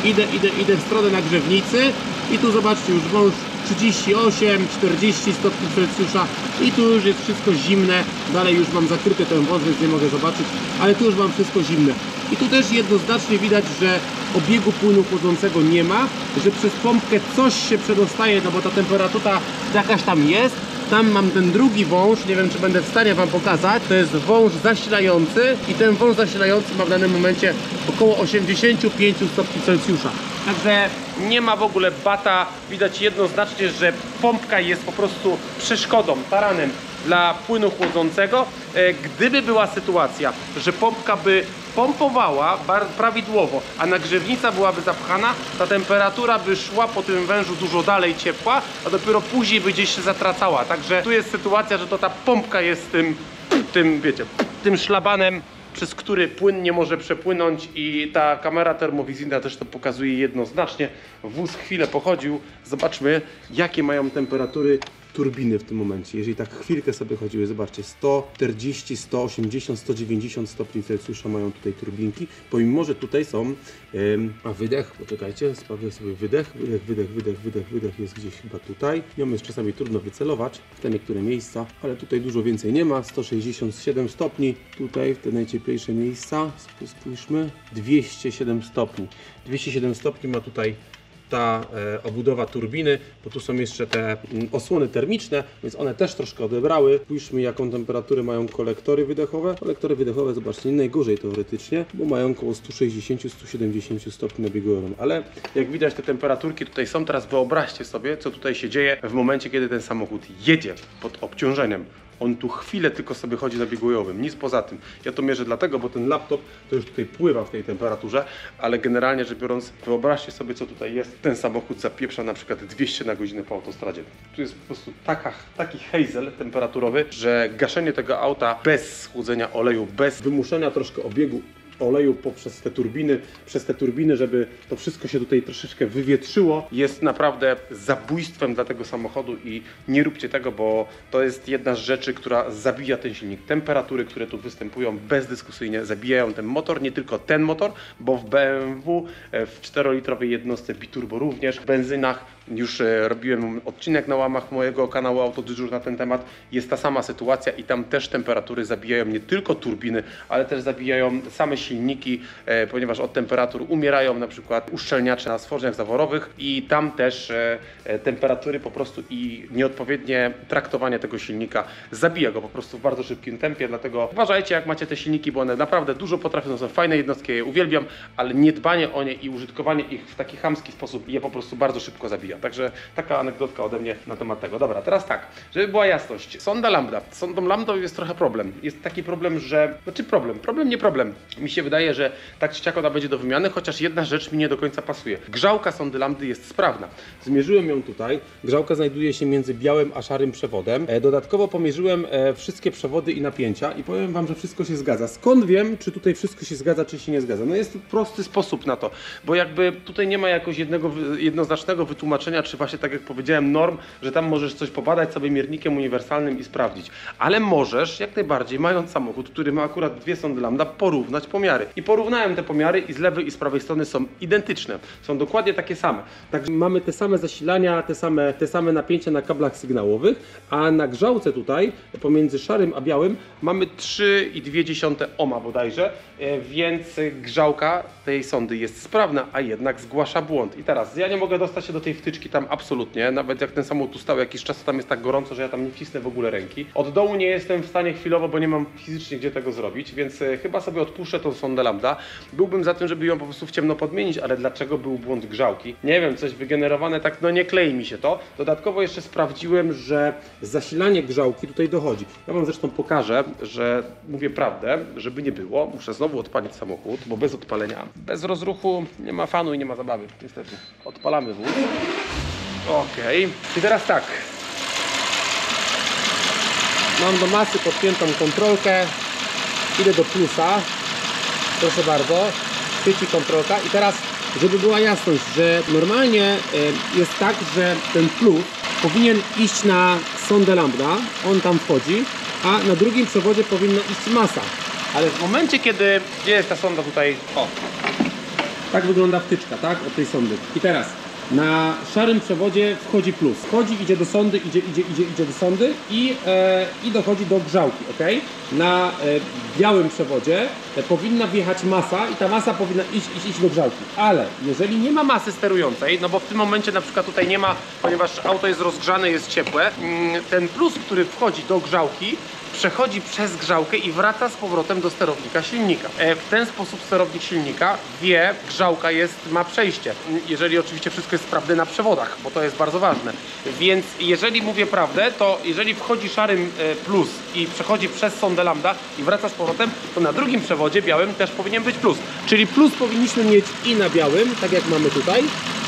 idę, idę, idę w stronę nagrzewnicy i tu zobaczcie, już wąż trzydzieści osiem, czterdzieści stopni Celsjusza i tu już jest wszystko zimne. Dalej już mam zakryty ten wąż, więc nie mogę zobaczyć, ale tu już mam wszystko zimne. I tu też jednoznacznie widać, że obiegu płynu chłodzącego nie ma, że przez pompkę coś się przedostaje, no bo ta temperatura jakaś tam jest. Tam mam ten drugi wąż, nie wiem czy będę w stanie wam pokazać, to jest wąż zasilający i ten wąż zasilający ma w danym momencie około osiemdziesiąt pięć stopni Celsjusza. Także nie ma w ogóle bata, widać jednoznacznie, że pompka jest po prostu przeszkodą, taranem dla płynu chłodzącego. Gdyby była sytuacja, że pompka by pompowała prawidłowo, a nagrzewnica byłaby zapchana, ta temperatura by szła po tym wężu dużo dalej ciepła, a dopiero później by gdzieś się zatracała. Także tu jest sytuacja, że to ta pompka jest tym, tym wiecie, tym szlabanem, przez który płyn nie może przepłynąć i ta kamera termowizyjna też to pokazuje jednoznacznie. Wóz chwilę pochodził, zobaczmy jakie mają temperatury turbiny w tym momencie. Jeżeli tak chwilkę sobie chodziły, zobaczcie, sto czterdzieści, sto osiemdziesiąt, sto dziewięćdziesiąt stopni Celsjusza mają tutaj turbinki, pomimo że tutaj są, ym, a wydech, poczekajcie, sprawię sobie wydech, wydech, wydech, wydech, wydech, wydech jest gdzieś chyba tutaj. Ją jest czasami trudno wycelować w te niektóre miejsca, ale tutaj dużo więcej nie ma, sto sześćdziesiąt siedem stopni, tutaj w te najcieplejsze miejsca, spójrzmy, dwieście siedem stopni, dwieście siedem stopni ma tutaj ta e, obudowa turbiny, bo tu są jeszcze te m, osłony termiczne, więc one też troszkę odebrały. Spójrzmy jaką temperaturę mają kolektory wydechowe. Kolektory wydechowe, zobaczcie, nie najgorzej teoretycznie, bo mają około sto sześćdziesiąt do stu siedemdziesięciu stopni na biegu jorowym. Ale jak widać te temperaturki tutaj są, teraz wyobraźcie sobie co tutaj się dzieje w momencie kiedy ten samochód jedzie pod obciążeniem. On tu chwilę tylko sobie chodzi na biegu jowym, nic poza tym. Ja to mierzę dlatego, bo ten laptop to już tutaj pływa w tej temperaturze, ale generalnie rzecz biorąc, wyobraźcie sobie co tutaj jest. Ten samochód zapieprza na przykład dwieście na godzinę po autostradzie. Tu jest po prostu taka, taki hejzel temperaturowy, że gaszenie tego auta bez schłodzenia oleju, bez wymuszenia troszkę obiegu oleju poprzez te turbiny, przez te turbiny, żeby to wszystko się tutaj troszeczkę wywietrzyło, jest naprawdę zabójstwem dla tego samochodu i nie róbcie tego, bo to jest jedna z rzeczy, która zabija ten silnik. Temperatury, które tu występują bezdyskusyjnie zabijają ten motor, nie tylko ten motor, bo w B M W w czterolitrowej jednostce biturbo również, w benzynach już robiłem odcinek na łamach mojego kanału Autodyżur na ten temat, jest ta sama sytuacja i tam też temperatury zabijają nie tylko turbiny, ale też zabijają same silniki, e, ponieważ od temperatur umierają na przykład uszczelniacze na stworzeniach zaworowych i tam też e, temperatury po prostu i nieodpowiednie traktowanie tego silnika zabija go po prostu w bardzo szybkim tempie, dlatego uważajcie jak macie te silniki, bo one naprawdę dużo potrafią, to są fajne jednostki, je uwielbiam, ale niedbanie o nie i użytkowanie ich w taki chamski sposób je po prostu bardzo szybko zabija. Także taka anegdotka ode mnie na temat tego. Dobra, teraz tak, żeby była jasność. Sonda lambda. Z sondą lambdą jest trochę problem. Jest taki problem, że... Znaczy problem, problem nie problem. Mi się wydaje, że tak czy siak ona będzie do wymiany, chociaż jedna rzecz mi nie do końca pasuje. Grzałka sondy lambdy jest sprawna. Zmierzyłem ją tutaj. Grzałka znajduje się między białym a szarym przewodem. Dodatkowo pomierzyłem wszystkie przewody i napięcia i powiem wam, że wszystko się zgadza. Skąd wiem, czy tutaj wszystko się zgadza, czy się nie zgadza? No jest prosty sposób na to, bo jakby tutaj nie ma jakoś jednego, jednoznacznego wytłumaczenia, czy właśnie tak jak powiedziałem norm, że tam możesz coś pobadać sobie miernikiem uniwersalnym i sprawdzić. Ale możesz jak najbardziej, mając samochód, który ma akurat dwie sondy lambda, porównać pomiary. I porównałem te pomiary i z lewej i z prawej strony są identyczne. Są dokładnie takie same. Także mamy te same zasilania, te same, te same napięcia na kablach sygnałowych, a na grzałce tutaj pomiędzy szarym a białym mamy trzy i dwie dziesiąte ohma bodajże, więc grzałka tej sondy jest sprawna, a jednak zgłasza błąd. I teraz ja nie mogę dostać się do tej wtyczki tam absolutnie, nawet jak ten samochód tu stał jakiś czas, to tam jest tak gorąco, że ja tam nie wcisnę w ogóle ręki. Od dołu nie jestem w stanie chwilowo, bo nie mam fizycznie gdzie tego zrobić, więc chyba sobie odpuszczę tą sondę lambda. Byłbym za tym, żeby ją po prostu w ciemno podmienić, ale dlaczego był błąd grzałki? Nie wiem, coś wygenerowane tak, no nie klei mi się to. Dodatkowo jeszcze sprawdziłem, że zasilanie grzałki tutaj dochodzi. Ja wam zresztą pokażę, że mówię prawdę, żeby nie było. Muszę znowu odpalić samochód, bo bez odpalenia, bez rozruchu nie ma fanu i nie ma zabawy. Niestety. Odpalamy wóz. Okej. I teraz tak. Mam do masy podpiętą kontrolkę. Idę do plusa. Proszę bardzo. Chwyci kontrolka. I teraz, żeby była jasność, że normalnie jest tak, że ten plus powinien iść na sondę lambda. On tam wchodzi. A na drugim przewodzie powinna iść masa. Ale w momencie, kiedy... Gdzie jest ta sonda tutaj? O. Tak wygląda wtyczka, tak? Od tej sondy. I teraz na szarym przewodzie wchodzi plus. Wchodzi, idzie do sondy, idzie, idzie, idzie, idzie do sondy i, e, i dochodzi do grzałki, ok? Na e, białym przewodzie e, powinna wjechać masa i ta masa powinna iść, iść, iść do grzałki. Ale jeżeli nie ma masy sterującej, no bo w tym momencie na przykład tutaj nie ma, ponieważ auto jest rozgrzane, jest ciepłe, ten plus, który wchodzi do grzałki, przechodzi przez grzałkę i wraca z powrotem do sterownika silnika. W ten sposób sterownik silnika wie, grzałka jest, ma przejście. Jeżeli oczywiście wszystko jest sprawne na przewodach, bo to jest bardzo ważne. Więc jeżeli mówię prawdę, to jeżeli wchodzi szarym plus i przechodzi przez sondę lambda i wraca z powrotem, to na drugim przewodzie białym też powinien być plus. Czyli plus powinniśmy mieć i na białym, tak jak mamy tutaj.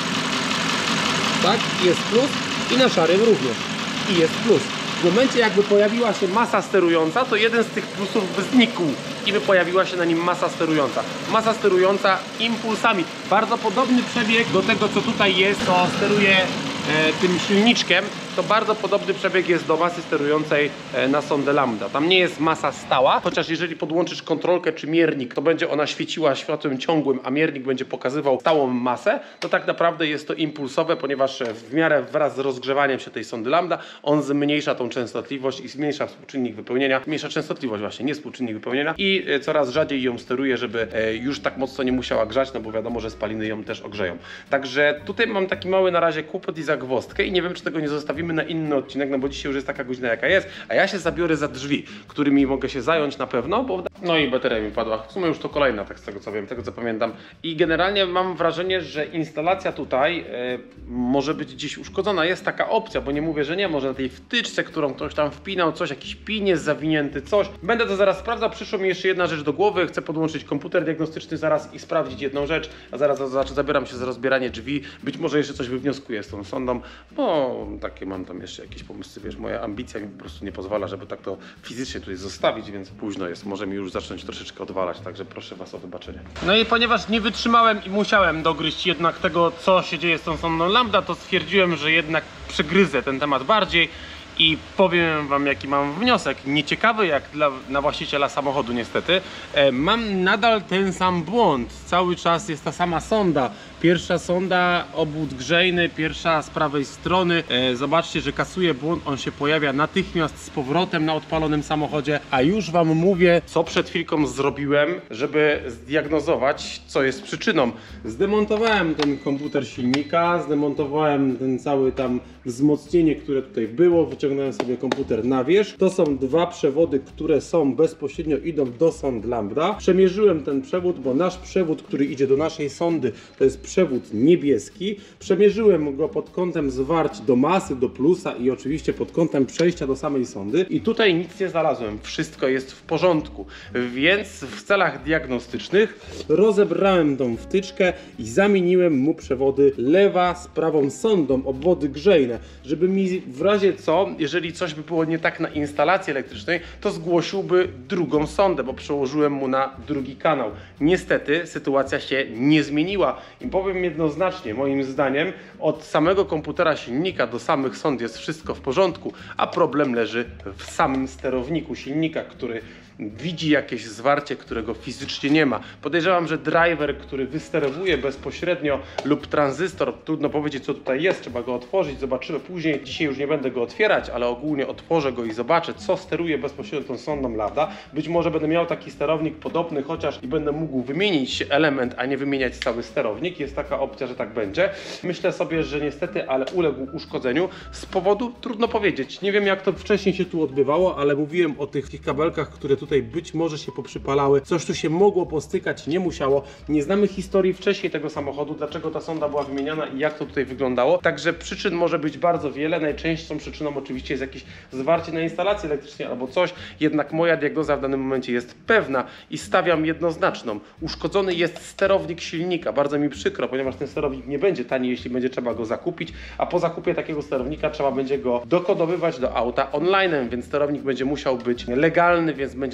Tak, jest plus i na szarym również. I jest plus. W momencie jakby pojawiła się masa sterująca, to jeden z tych plusów by znikł i by pojawiła się na nim masa sterująca. Masa sterująca impulsami. Bardzo podobny przebieg do tego, co tutaj jest, to steruje e, tym silniczkiem. To bardzo podobny przebieg jest do masy sterującej e, na sondę lambda. Tam nie jest masa stała, chociaż jeżeli podłączysz kontrolkę czy miernik, to będzie ona świeciła światłem ciągłym, a miernik będzie pokazywał stałą masę, to tak naprawdę jest to impulsowe, ponieważ w miarę wraz z rozgrzewaniem się tej sondy lambda, on zmniejsza tą częstotliwość i zmniejsza współczynnik wypełnienia, zmniejsza częstotliwość właśnie, nie współczynnik wypełnienia i coraz rzadziej ją steruje, żeby już tak mocno nie musiała grzać, no bo wiadomo, że spaliny ją też ogrzeją. Także tutaj mam taki mały na razie kłopot i zagwozdkę i nie wiem, czy tego nie zostawimy na inny odcinek, no bo dzisiaj już jest taka godzina jaka jest, a ja się zabiorę za drzwi, którymi mogę się zająć na pewno, bo no i bateria mi padła. W sumie już to kolejna, tak z tego co wiem, tego co pamiętam. I generalnie mam wrażenie, że instalacja tutaj e, może być gdzieś uszkodzona. Jest taka opcja, bo nie mówię, że nie, może na tej wtyczce, którą ktoś tam wpinał, coś, jakiś pin jest zawinięty, coś. Będę to zaraz sprawdzał. Przyszło mi jeszcze jedna rzecz do głowy. Chcę podłączyć komputer diagnostyczny zaraz i sprawdzić jedną rzecz, a zaraz znaczy, zabieram się za rozbieranie drzwi. Być może jeszcze coś wywnioskuję z tą sondą, bo takie mam tam jeszcze jakieś pomysły, wiesz, moja ambicja mi po prostu nie pozwala, żeby tak to fizycznie tutaj zostawić, więc późno jest. Może mi już zacząć troszeczkę odwalać, także proszę was o wybaczenie. No i ponieważ nie wytrzymałem i musiałem dogryźć jednak tego, co się dzieje z tą sondą lambda, to stwierdziłem, że jednak przegryzę ten temat bardziej i powiem wam, jaki mam wniosek. Nieciekawy jak dla na właściciela samochodu niestety. E, mam nadal ten sam błąd. Cały czas jest ta sama sonda. Pierwsza sonda, obwód grzejny, pierwsza z prawej strony. E, zobaczcie, że kasuje błąd, on się pojawia natychmiast z powrotem na odpalonym samochodzie. A już wam mówię, co przed chwilką zrobiłem, żeby zdiagnozować, co jest przyczyną. Zdemontowałem ten komputer silnika, zdemontowałem ten cały tam wzmocnienie, które tutaj było, wyciągnąłem sobie komputer na wierzch. To są dwa przewody, które są bezpośrednio idą do sond lambda. Przemierzyłem ten przewód, bo nasz przewód, który idzie do naszej sondy, to jest przewód niebieski. Przemierzyłem go pod kątem zwarć do masy, do plusa i oczywiście pod kątem przejścia do samej sondy. I tutaj nic nie znalazłem. Wszystko jest w porządku. Więc w celach diagnostycznych rozebrałem tą wtyczkę i zamieniłem mu przewody lewa z prawą sondą, obwody grzejne, żeby mi w razie co, jeżeli coś by było nie tak na instalacji elektrycznej, to zgłosiłby drugą sondę, bo przełożyłem mu na drugi kanał. Niestety sytuacja się nie zmieniła i powiem jednoznacznie, moim zdaniem od samego komputera silnika do samych sond jest wszystko w porządku, a problem leży w samym sterowniku silnika, który widzi jakieś zwarcie, którego fizycznie nie ma. Podejrzewam, że driver, który wysterowuje bezpośrednio lub tranzystor, trudno powiedzieć co tutaj jest, trzeba go otworzyć, zobaczymy później. Dzisiaj już nie będę go otwierać, ale ogólnie otworzę go i zobaczę, co steruje bezpośrednio tą sondą lambda. Być może będę miał taki sterownik podobny, chociaż i będę mógł wymienić element, a nie wymieniać cały sterownik. Jest taka opcja, że tak będzie. Myślę sobie, że niestety, ale uległ uszkodzeniu z powodu, trudno powiedzieć. Nie wiem, jak to wcześniej się tu odbywało, ale mówiłem o tych, tych kabelkach, które tu tutaj być może się poprzypalały, coś tu się mogło postykać, nie musiało. Nie znamy historii wcześniej tego samochodu, dlaczego ta sonda była wymieniana i jak to tutaj wyglądało. Także przyczyn może być bardzo wiele. Najczęstszą przyczyną oczywiście jest jakieś zwarcie na instalacji elektrycznej albo coś. Jednak moja diagnoza w danym momencie jest pewna i stawiam jednoznaczną. Uszkodzony jest sterownik silnika. Bardzo mi przykro, ponieważ ten sterownik nie będzie tani, jeśli będzie trzeba go zakupić, a po zakupie takiego sterownika trzeba będzie go dokodowywać do auta online, więc sterownik będzie musiał być legalny, więc będzie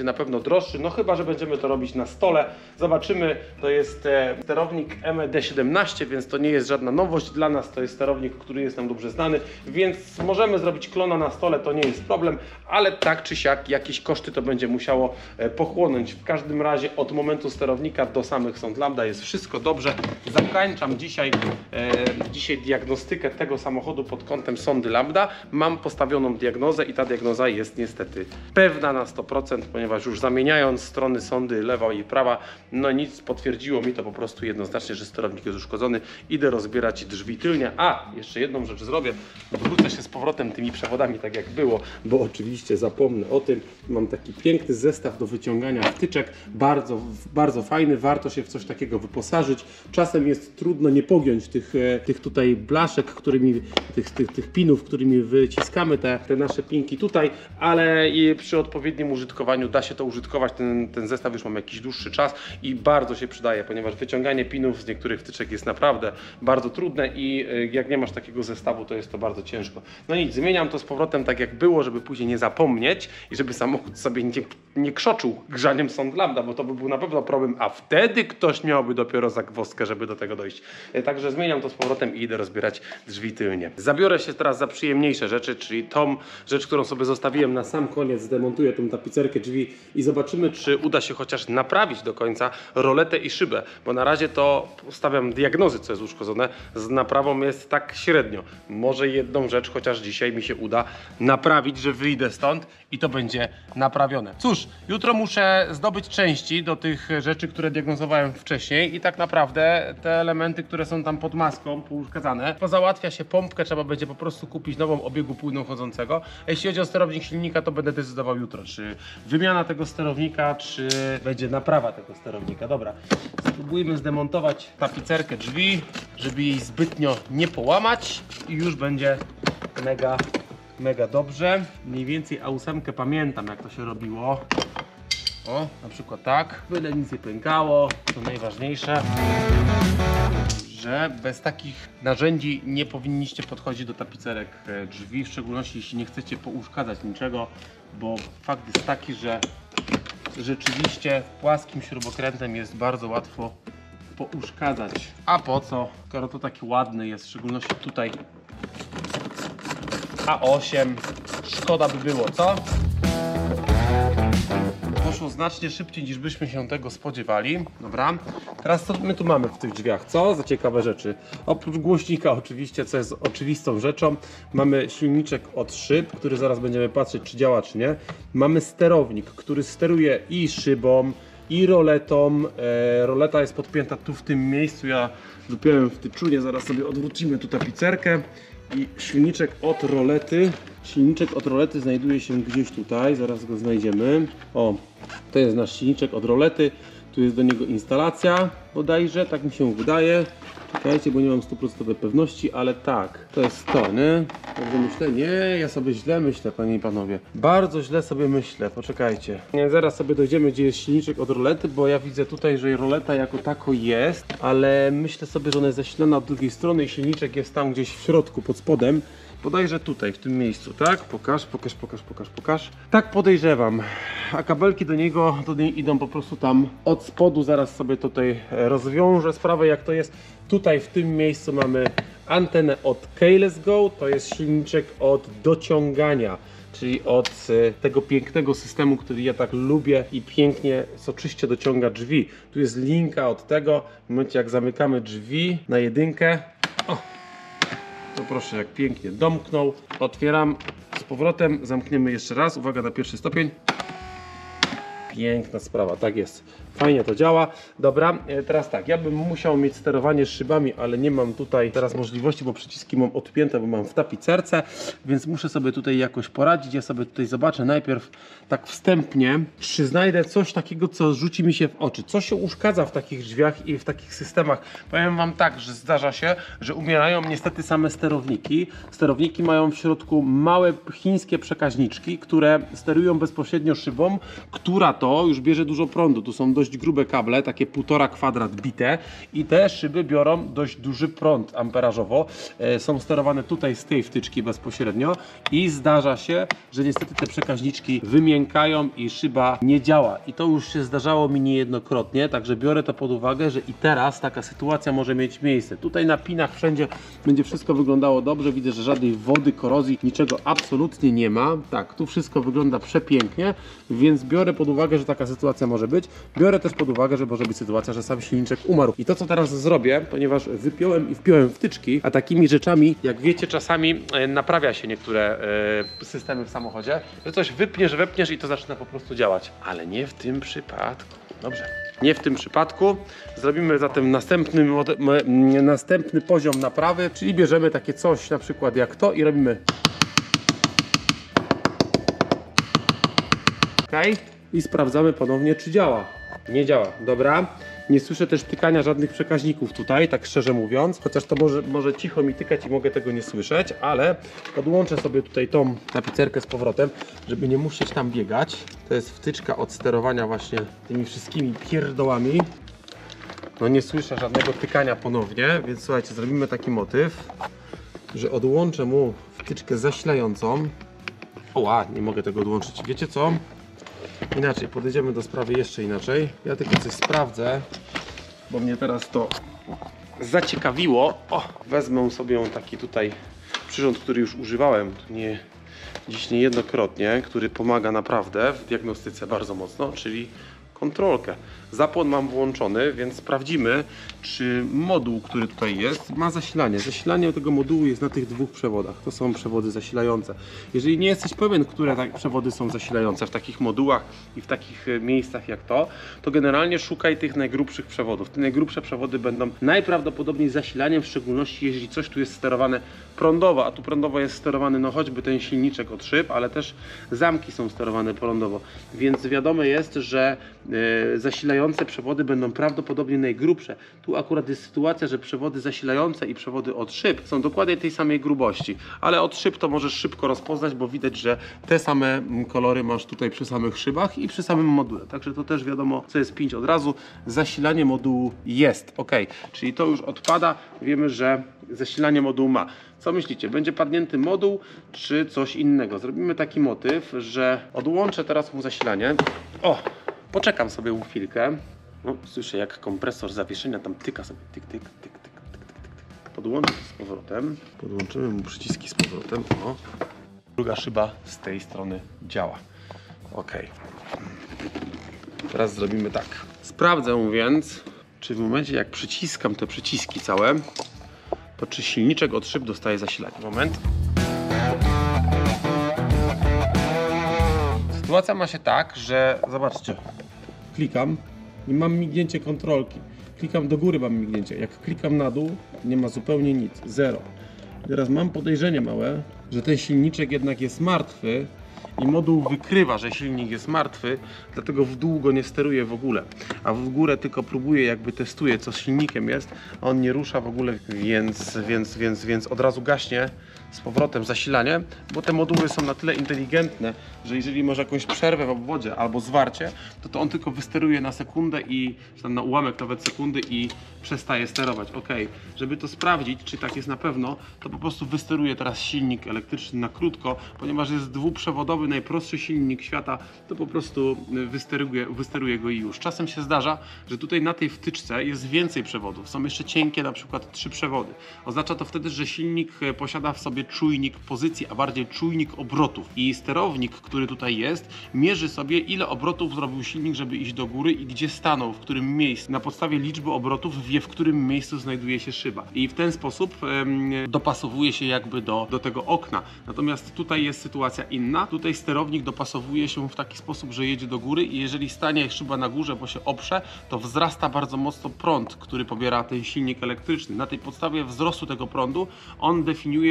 będzie na pewno droższy, no chyba że będziemy to robić na stole. Zobaczymy, to jest e, sterownik M E D siedemnaście, więc to nie jest żadna nowość dla nas, to jest sterownik, który jest nam dobrze znany, więc możemy zrobić klona na stole, to nie jest problem, ale tak czy siak jakieś koszty to będzie musiało e, pochłonąć. W każdym razie od momentu sterownika do samych sond lambda jest wszystko dobrze. Zakończam dzisiaj, e, dzisiaj diagnostykę tego samochodu pod kątem sondy lambda. Mam postawioną diagnozę i ta diagnoza jest niestety pewna na sto procent, ponieważ już zamieniając strony sondy lewa i prawa, no nic, potwierdziło mi to po prostu jednoznacznie, że sterownik jest uszkodzony. Idę rozbierać drzwi tylnie. A, jeszcze jedną rzecz zrobię. Wrócę się z powrotem tymi przewodami tak jak było, bo oczywiście zapomnę o tym. Mam taki piękny zestaw do wyciągania wtyczek, bardzo, bardzo fajny, warto się w coś takiego wyposażyć. Czasem jest trudno nie pogiąć tych, tych tutaj blaszek, którymi, tych, tych, tych pinów, którymi wyciskamy te, te nasze pinki tutaj, ale i przy odpowiednim użytkowaniu da się to użytkować. Ten, ten zestaw już mam jakiś dłuższy czas i bardzo się przydaje, ponieważ wyciąganie pinów z niektórych wtyczek jest naprawdę bardzo trudne i jak nie masz takiego zestawu, to jest to bardzo ciężko. No nic, zmieniam to z powrotem tak jak było, żeby później nie zapomnieć i żeby samochód sobie nie, nie krzoczył grzaniem sond lambda, bo to by był na pewno problem, a wtedy ktoś miałby dopiero zagwozdkę, żeby do tego dojść. Także zmieniam to z powrotem i idę rozbierać drzwi tylnie. Zabiorę się teraz za przyjemniejsze rzeczy, czyli tą rzecz, którą sobie zostawiłem na sam koniec, zdemontuję tą tapicerkę drzwi i zobaczymy, czy uda się chociaż naprawić do końca roletę i szybę, bo na razie to stawiam diagnozy, co jest uszkodzone, z naprawą jest tak średnio. Może jedną rzecz chociaż dzisiaj mi się uda naprawić, że wyjdę stąd i to będzie naprawione. Cóż, jutro muszę zdobyć części do tych rzeczy, które diagnozowałem wcześniej i tak naprawdę te elementy, które są tam pod maską pouszkadzane, pozałatwia się pompkę, trzeba będzie po prostu kupić nową obiegu płynu chodzącego. Jeśli chodzi o sterownik silnika, to będę decydował jutro, czy wymiana tego sterownika, czy będzie naprawa tego sterownika. Dobra, spróbujmy zdemontować tapicerkę drzwi, żeby jej zbytnio nie połamać i już będzie mega, mega dobrze. Mniej więcej A osiem pamiętam, jak to się robiło. O, na przykład tak. Byle nic nie pękało, to najważniejsze. Że bez takich narzędzi nie powinniście podchodzić do tapicerek drzwi, w szczególności jeśli nie chcecie pouszkadzać niczego, bo fakt jest taki, że rzeczywiście płaskim śrubokrętem jest bardzo łatwo pouszkadzać. A po co, skoro to taki ładny jest, w szczególności tutaj A osiem, szkoda by było, co? Poszło znacznie szybciej niż byśmy się tego spodziewali. Dobra, teraz co my tu mamy w tych drzwiach? Co za ciekawe rzeczy? Oprócz głośnika oczywiście, co jest oczywistą rzeczą, mamy silniczek od szyb, który zaraz będziemy patrzeć, czy działa, czy nie. Mamy sterownik, który steruje i szybą, i roletą. E, roleta jest podpięta tu w tym miejscu, ja dopiąłem w tyczunie, zaraz sobie odwrócimy tu tapicerkę. I silniczek od rolety, silniczek od rolety znajduje się gdzieś tutaj, zaraz go znajdziemy. O, to jest nasz silniczek od rolety, tu jest do niego instalacja bodajże, tak mi się wydaje. Czekajcie, bo nie mam stuprocentowej pewności, ale tak, to jest to, nie? Dobrze myślę? Nie, ja sobie źle myślę, panie i panowie. Bardzo źle sobie myślę, poczekajcie. Nie, zaraz sobie dojdziemy, gdzie jest silniczek od rolety, bo ja widzę tutaj, że roleta jako tako jest, ale myślę sobie, że ona jest zasilana od drugiej strony i silniczek jest tam gdzieś w środku, pod spodem. Bodajże tutaj, w tym miejscu, tak? Pokaż, pokaż, pokaż, pokaż, pokaż. Tak podejrzewam. A kabelki do niego, do niej idą po prostu tam od spodu. Zaraz sobie tutaj rozwiążę sprawę, jak to jest. Tutaj w tym miejscu mamy antenę od Keyless Go. To jest silniczek od dociągania, czyli od tego pięknego systemu, który ja tak lubię i pięknie, soczyście dociąga drzwi. Tu jest linka od tego. W momencie, jak zamykamy drzwi na jedynkę, o, to proszę, jak pięknie domknął. Otwieram z powrotem, zamkniemy jeszcze raz. Uwaga na pierwszy stopień. Piękna sprawa, tak jest. Fajnie to działa. Dobra, teraz tak, ja bym musiał mieć sterowanie szybami, ale nie mam tutaj teraz możliwości, bo przyciski mam odpięte, bo mam w tapicerce, więc muszę sobie tutaj jakoś poradzić. Ja sobie tutaj zobaczę najpierw tak wstępnie, czy znajdę coś takiego, co rzuci mi się w oczy. Co się uszkadza w takich drzwiach i w takich systemach? Powiem wam tak, że zdarza się, że umierają niestety same sterowniki. Sterowniki mają w środku małe chińskie przekaźniczki, które sterują bezpośrednio szybą, która to już bierze dużo prądu. Tu są dość dość grube kable, takie półtora kwadrat bite i te szyby biorą dość duży prąd amperażowo. E, są sterowane tutaj z tej wtyczki bezpośrednio i zdarza się, że niestety te przekaźniczki wymiękają i szyba nie działa. I to już się zdarzało mi niejednokrotnie, także biorę to pod uwagę, że i teraz taka sytuacja może mieć miejsce. Tutaj na pinach wszędzie będzie wszystko wyglądało dobrze, widzę, że żadnej wody, korozji, niczego absolutnie nie ma. Tak, tu wszystko wygląda przepięknie, więc biorę pod uwagę, że taka sytuacja może być. Biorę też pod uwagę, że może być sytuacja, że sam silniczek umarł. I to, co teraz zrobię, ponieważ wypiąłem i wpiąłem wtyczki, a takimi rzeczami, jak wiecie, czasami e, naprawia się niektóre e, systemy w samochodzie, że coś wypniesz, wepniesz i to zaczyna po prostu działać. Ale nie w tym przypadku. Dobrze. Nie w tym przypadku. Zrobimy zatem następny, następny poziom naprawy, czyli bierzemy takie coś na przykład jak to i robimy ok i sprawdzamy ponownie, czy działa. Nie działa, dobra. Nie słyszę też tykania żadnych przekaźników tutaj, tak szczerze mówiąc, chociaż to może, może cicho mi tykać i mogę tego nie słyszeć, ale podłączę sobie tutaj tą tapicerkę z powrotem, żeby nie musieć tam biegać. To jest wtyczka od sterowania właśnie tymi wszystkimi pierdołami. No nie słyszę żadnego tykania ponownie, więc słuchajcie, zrobimy taki motyw, że odłączę mu wtyczkę zasilającą. Oła, nie mogę tego odłączyć. Wiecie co? Inaczej, podejdziemy do sprawy jeszcze inaczej. Ja tylko coś sprawdzę, bo mnie teraz to zaciekawiło. O, wezmę sobie taki tutaj przyrząd, który już używałem nie, dziś niejednokrotnie, który pomaga naprawdę w diagnostyce bardzo mocno, czyli kontrolkę. Zapłon mam włączony, więc sprawdzimy, czy moduł, który tutaj jest, ma zasilanie. Zasilanie tego modułu jest na tych dwóch przewodach. To są przewody zasilające. Jeżeli nie jesteś pewien, które tak przewody są zasilające w takich modułach i w takich miejscach jak to, to generalnie szukaj tych najgrubszych przewodów. Te najgrubsze przewody będą najprawdopodobniej zasilaniem, w szczególności jeżeli coś tu jest sterowane prądowo, a tu prądowo jest sterowany no choćby ten silniczek od szyb, ale też zamki są sterowane prądowo. Więc wiadome jest, że yy, zasilające przewody będą prawdopodobnie najgrubsze. Tu akurat jest sytuacja, że przewody zasilające i przewody od szyb są dokładnie tej samej grubości, ale od szyb to możesz szybko rozpoznać, bo widać, że te same kolory masz tutaj przy samych szybach i przy samym module. Także to też wiadomo, co jest pięć od razu. Zasilanie modułu jest, ok, czyli to już odpada. Wiemy, że zasilanie modułu ma. Co myślicie? Będzie padnięty moduł, czy coś innego? Zrobimy taki motyw, że odłączę teraz mu zasilanie. O! Poczekam sobie chwilkę. No, słyszę, jak kompresor zawieszenia tam tyka sobie. Tyk, tyk, tyk, tyk, tyk, tyk, tyk. Podłączę to z powrotem. Podłączymy mu przyciski z powrotem. O. Druga szyba z tej strony działa. Ok. Teraz zrobimy tak. Sprawdzę więc, czy w momencie jak przyciskam te przyciski całe, to czy silniczek od szyb dostaje zasilanie. Moment. Sytuacja ma się tak, że zobaczcie, klikam i mam mignięcie kontrolki. Klikam do góry, mam mignięcie. Jak klikam na dół, nie ma zupełnie nic, zero. Teraz mam podejrzenie małe, że ten silniczek jednak jest martwy i moduł wykrywa, że silnik jest martwy, dlatego w dół go nie steruje w ogóle, a w górę tylko próbuje, jakby testuje, co z silnikiem jest, a on nie rusza w ogóle, więc, więc, więc, więc od razu gaśnie z powrotem zasilanie, bo te moduły są na tyle inteligentne, że jeżeli masz jakąś przerwę w obwodzie albo zwarcie, to to on tylko wysteruje na sekundę i czy tam na ułamek nawet sekundy i przestaje sterować. Ok, żeby to sprawdzić, czy tak jest na pewno, to po prostu wysteruje teraz silnik elektryczny na krótko, ponieważ jest dwuprzewodowy, najprostszy silnik świata, to po prostu wysteruje, wysteruje go i już. Czasem się zdarza, że tutaj na tej wtyczce jest więcej przewodów, są jeszcze cienkie, na przykład trzy przewody. Oznacza to wtedy, że silnik posiada w sobie czujnik pozycji, a bardziej czujnik obrotów i sterownik, który tutaj jest, mierzy sobie, ile obrotów zrobił silnik, żeby iść do góry i gdzie stanął, w którym miejscu. Na podstawie liczby obrotów wie, w którym miejscu znajduje się szyba i w ten sposób um, dopasowuje się jakby do, do tego okna. Natomiast tutaj jest sytuacja inna. Tutaj sterownik dopasowuje się w taki sposób, że jedzie do góry i jeżeli stanie szyba na górze, bo się oprze, to wzrasta bardzo mocno prąd, który pobiera ten silnik elektryczny. Na tej podstawie wzrostu tego prądu on definiuje, że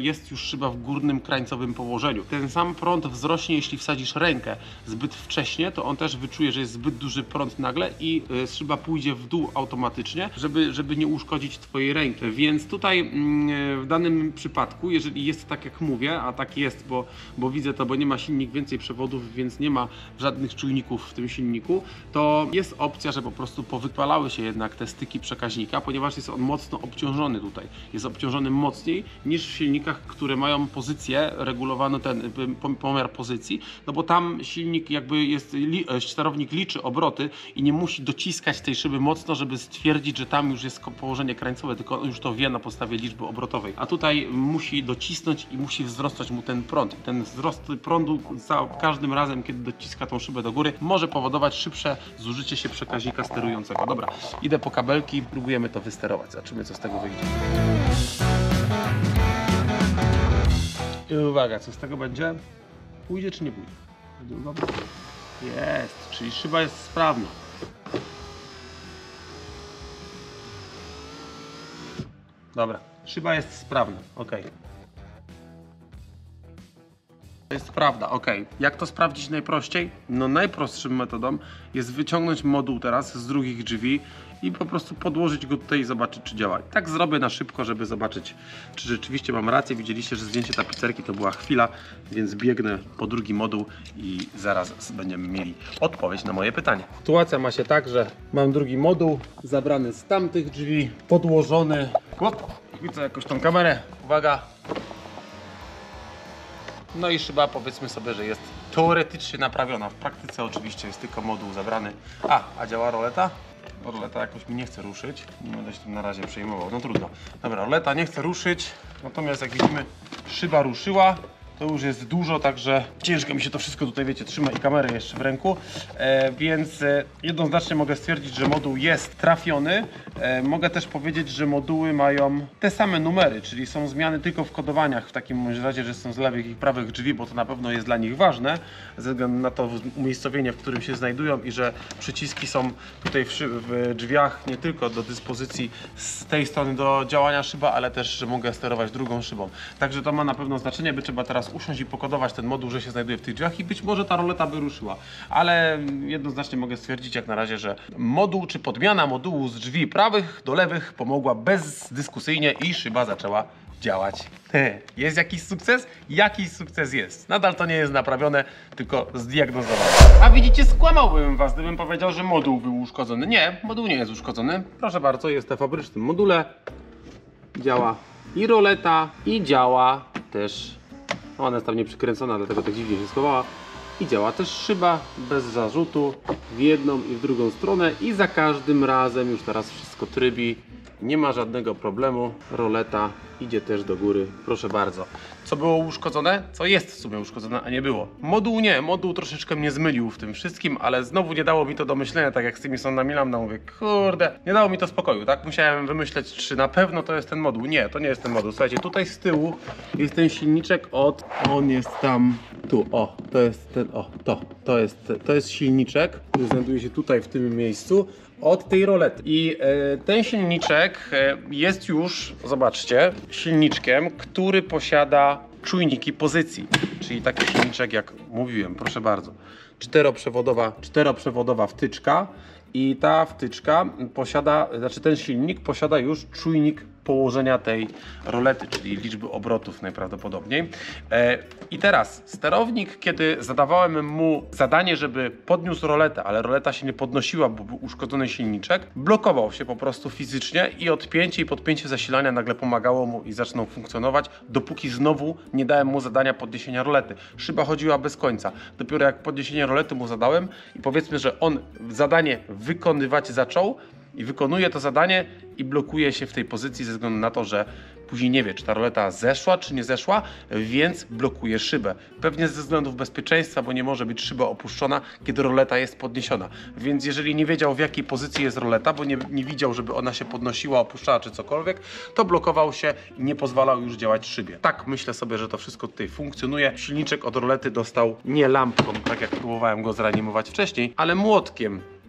jest już szyba w górnym krańcowym położeniu. Ten sam prąd wzrośnie, jeśli wsadzisz rękę zbyt wcześnie, to on też wyczuje, że jest zbyt duży prąd nagle i y, szyba pójdzie w dół automatycznie, żeby, żeby nie uszkodzić twojej ręki. Więc tutaj y, w danym przypadku, jeżeli jest tak jak mówię, a tak jest, bo, bo widzę to, bo nie ma silnik więcej przewodów, więc nie ma żadnych czujników w tym silniku, to jest opcja, że po prostu powypalały się jednak te styki przekaźnika, ponieważ jest on mocno obciążony tutaj. Jest obciążony mocniej niż w silnikach, które mają pozycję regulowaną, ten pomiar pozycji, no bo tam silnik jakby jest, sterownik liczy obroty i nie musi dociskać tej szyby mocno, żeby stwierdzić, że tam już jest położenie krańcowe, tylko on już to wie na podstawie liczby obrotowej. A tutaj musi docisnąć i musi wzrosnąć mu ten prąd. Ten wzrost prądu za każdym razem, kiedy dociska tą szybę do góry, może powodować szybsze zużycie się przekaźnika sterującego. Dobra, idę po kabelki, próbujemy to wysterować. Zobaczymy, co z tego wyjdzie. I uwaga, co z tego będzie? Pójdzie czy nie pójdzie? Jest, czyli szyba jest sprawna. Dobra, szyba jest sprawna, ok. To jest prawda, ok. Jak to sprawdzić najprościej? No najprostszą metodą jest wyciągnąć moduł teraz z drugich drzwi i po prostu podłożyć go tutaj i zobaczyć, czy działa. I tak zrobię na szybko, żeby zobaczyć, czy rzeczywiście mam rację. Widzieliście, że zdjęcie tapicerki to była chwila, więc biegnę po drugi moduł i zaraz będziemy mieli odpowiedź na moje pytanie. Sytuacja ma się tak, że mam drugi moduł zabrany z tamtych drzwi, podłożony. Hop, widzę jakąś tą kamerę. Uwaga. No i szyba, powiedzmy sobie, że jest teoretycznie naprawiona. W praktyce oczywiście jest tylko moduł zabrany. A, a działa roleta? Roleta jakoś mi nie chce ruszyć. Nie będę się tym na razie przejmował. No trudno. Dobra, roleta nie chce ruszyć. Natomiast jak widzimy, szyba ruszyła. To już jest dużo, także ciężko mi się to wszystko tutaj, wiecie, trzyma i kamerę jeszcze w ręku, e, więc e, jednoznacznie mogę stwierdzić, że moduł jest trafiony. E, mogę też powiedzieć, że moduły mają te same numery, czyli są zmiany tylko w kodowaniach, w takim bądź razie, że są z lewych i prawych drzwi, bo to na pewno jest dla nich ważne, ze względu na to umiejscowienie, w którym się znajdują i że przyciski są tutaj w, w drzwiach nie tylko do dyspozycji z tej strony do działania szyba, ale też, że mogę sterować drugą szybą. Także to ma na pewno znaczenie, by trzeba teraz usiąść i pokodować ten moduł, że się znajduje w tych drzwiach i być może ta roleta by ruszyła. Ale jednoznacznie mogę stwierdzić jak na razie, że moduł czy podmiana modułu z drzwi prawych do lewych pomogła bezdyskusyjnie i szyba zaczęła działać. Jest jakiś sukces? Jakiś sukces jest. Nadal to nie jest naprawione, tylko zdiagnozowane. A widzicie, skłamałbym was, gdybym powiedział, że moduł był uszkodzony. Nie, moduł nie jest uszkodzony. Proszę bardzo, jest na fabrycznym module. Działa i roleta, i działa też. No ona jest tam nie przykręcona, dlatego tak dziwnie się schowała. I działa też szyba bez zarzutu w jedną i w drugą stronę i za każdym razem już teraz wszystko trybi. Nie ma żadnego problemu. Roleta idzie też do góry. Proszę bardzo. Co było uszkodzone? Co jest w sumie uszkodzone, a nie było? Moduł nie. Moduł troszeczkę mnie zmylił w tym wszystkim, ale znowu nie dało mi to do myślenia, tak jak z tymi sonami lambda. Mówię, kurde, nie dało mi to spokoju, tak? Musiałem wymyśleć, czy na pewno to jest ten moduł. Nie, to nie jest ten moduł. Słuchajcie, tutaj z tyłu jest ten silniczek od... On jest tam... Tu, o, to jest ten... O, to. To jest, to jest silniczek, który znajduje się tutaj w tym miejscu. Od tej rolety. I e, ten silniczek e, jest już, zobaczcie, silniczkiem, który posiada czujniki pozycji. Czyli taki silniczek, jak mówiłem, proszę bardzo. Czteroprzewodowa, czteroprzewodowa wtyczka i ta wtyczka posiada, znaczy ten silnik posiada już czujnik położenia tej rolety, czyli liczby obrotów najprawdopodobniej. E, I teraz sterownik, kiedy zadawałem mu zadanie, żeby podniósł roletę, ale roleta się nie podnosiła, bo był uszkodzony silniczek, blokował się po prostu fizycznie i odpięcie i podpięcie zasilania nagle pomagało mu i zaczynał funkcjonować, dopóki znowu nie dałem mu zadania podniesienia rolety. Szyba chodziła bez końca. Dopiero jak podniesienie rolety mu zadałem i powiedzmy, że on zadanie wykonywać zaczął, i wykonuje to zadanie i blokuje się w tej pozycji ze względu na to, że później nie wie, czy ta roleta zeszła, czy nie zeszła, więc blokuje szybę. Pewnie ze względów bezpieczeństwa, bo nie może być szyba opuszczona, kiedy roleta jest podniesiona. Więc jeżeli nie wiedział, w jakiej pozycji jest roleta, bo nie, nie widział, żeby ona się podnosiła, opuszczała, czy cokolwiek, to blokował się i nie pozwalał już działać szybie. Tak myślę sobie, że to wszystko tutaj funkcjonuje. Silniczek od rolety dostał nie lampką, tak jak próbowałem go zreanimować wcześniej, ale młotkiem.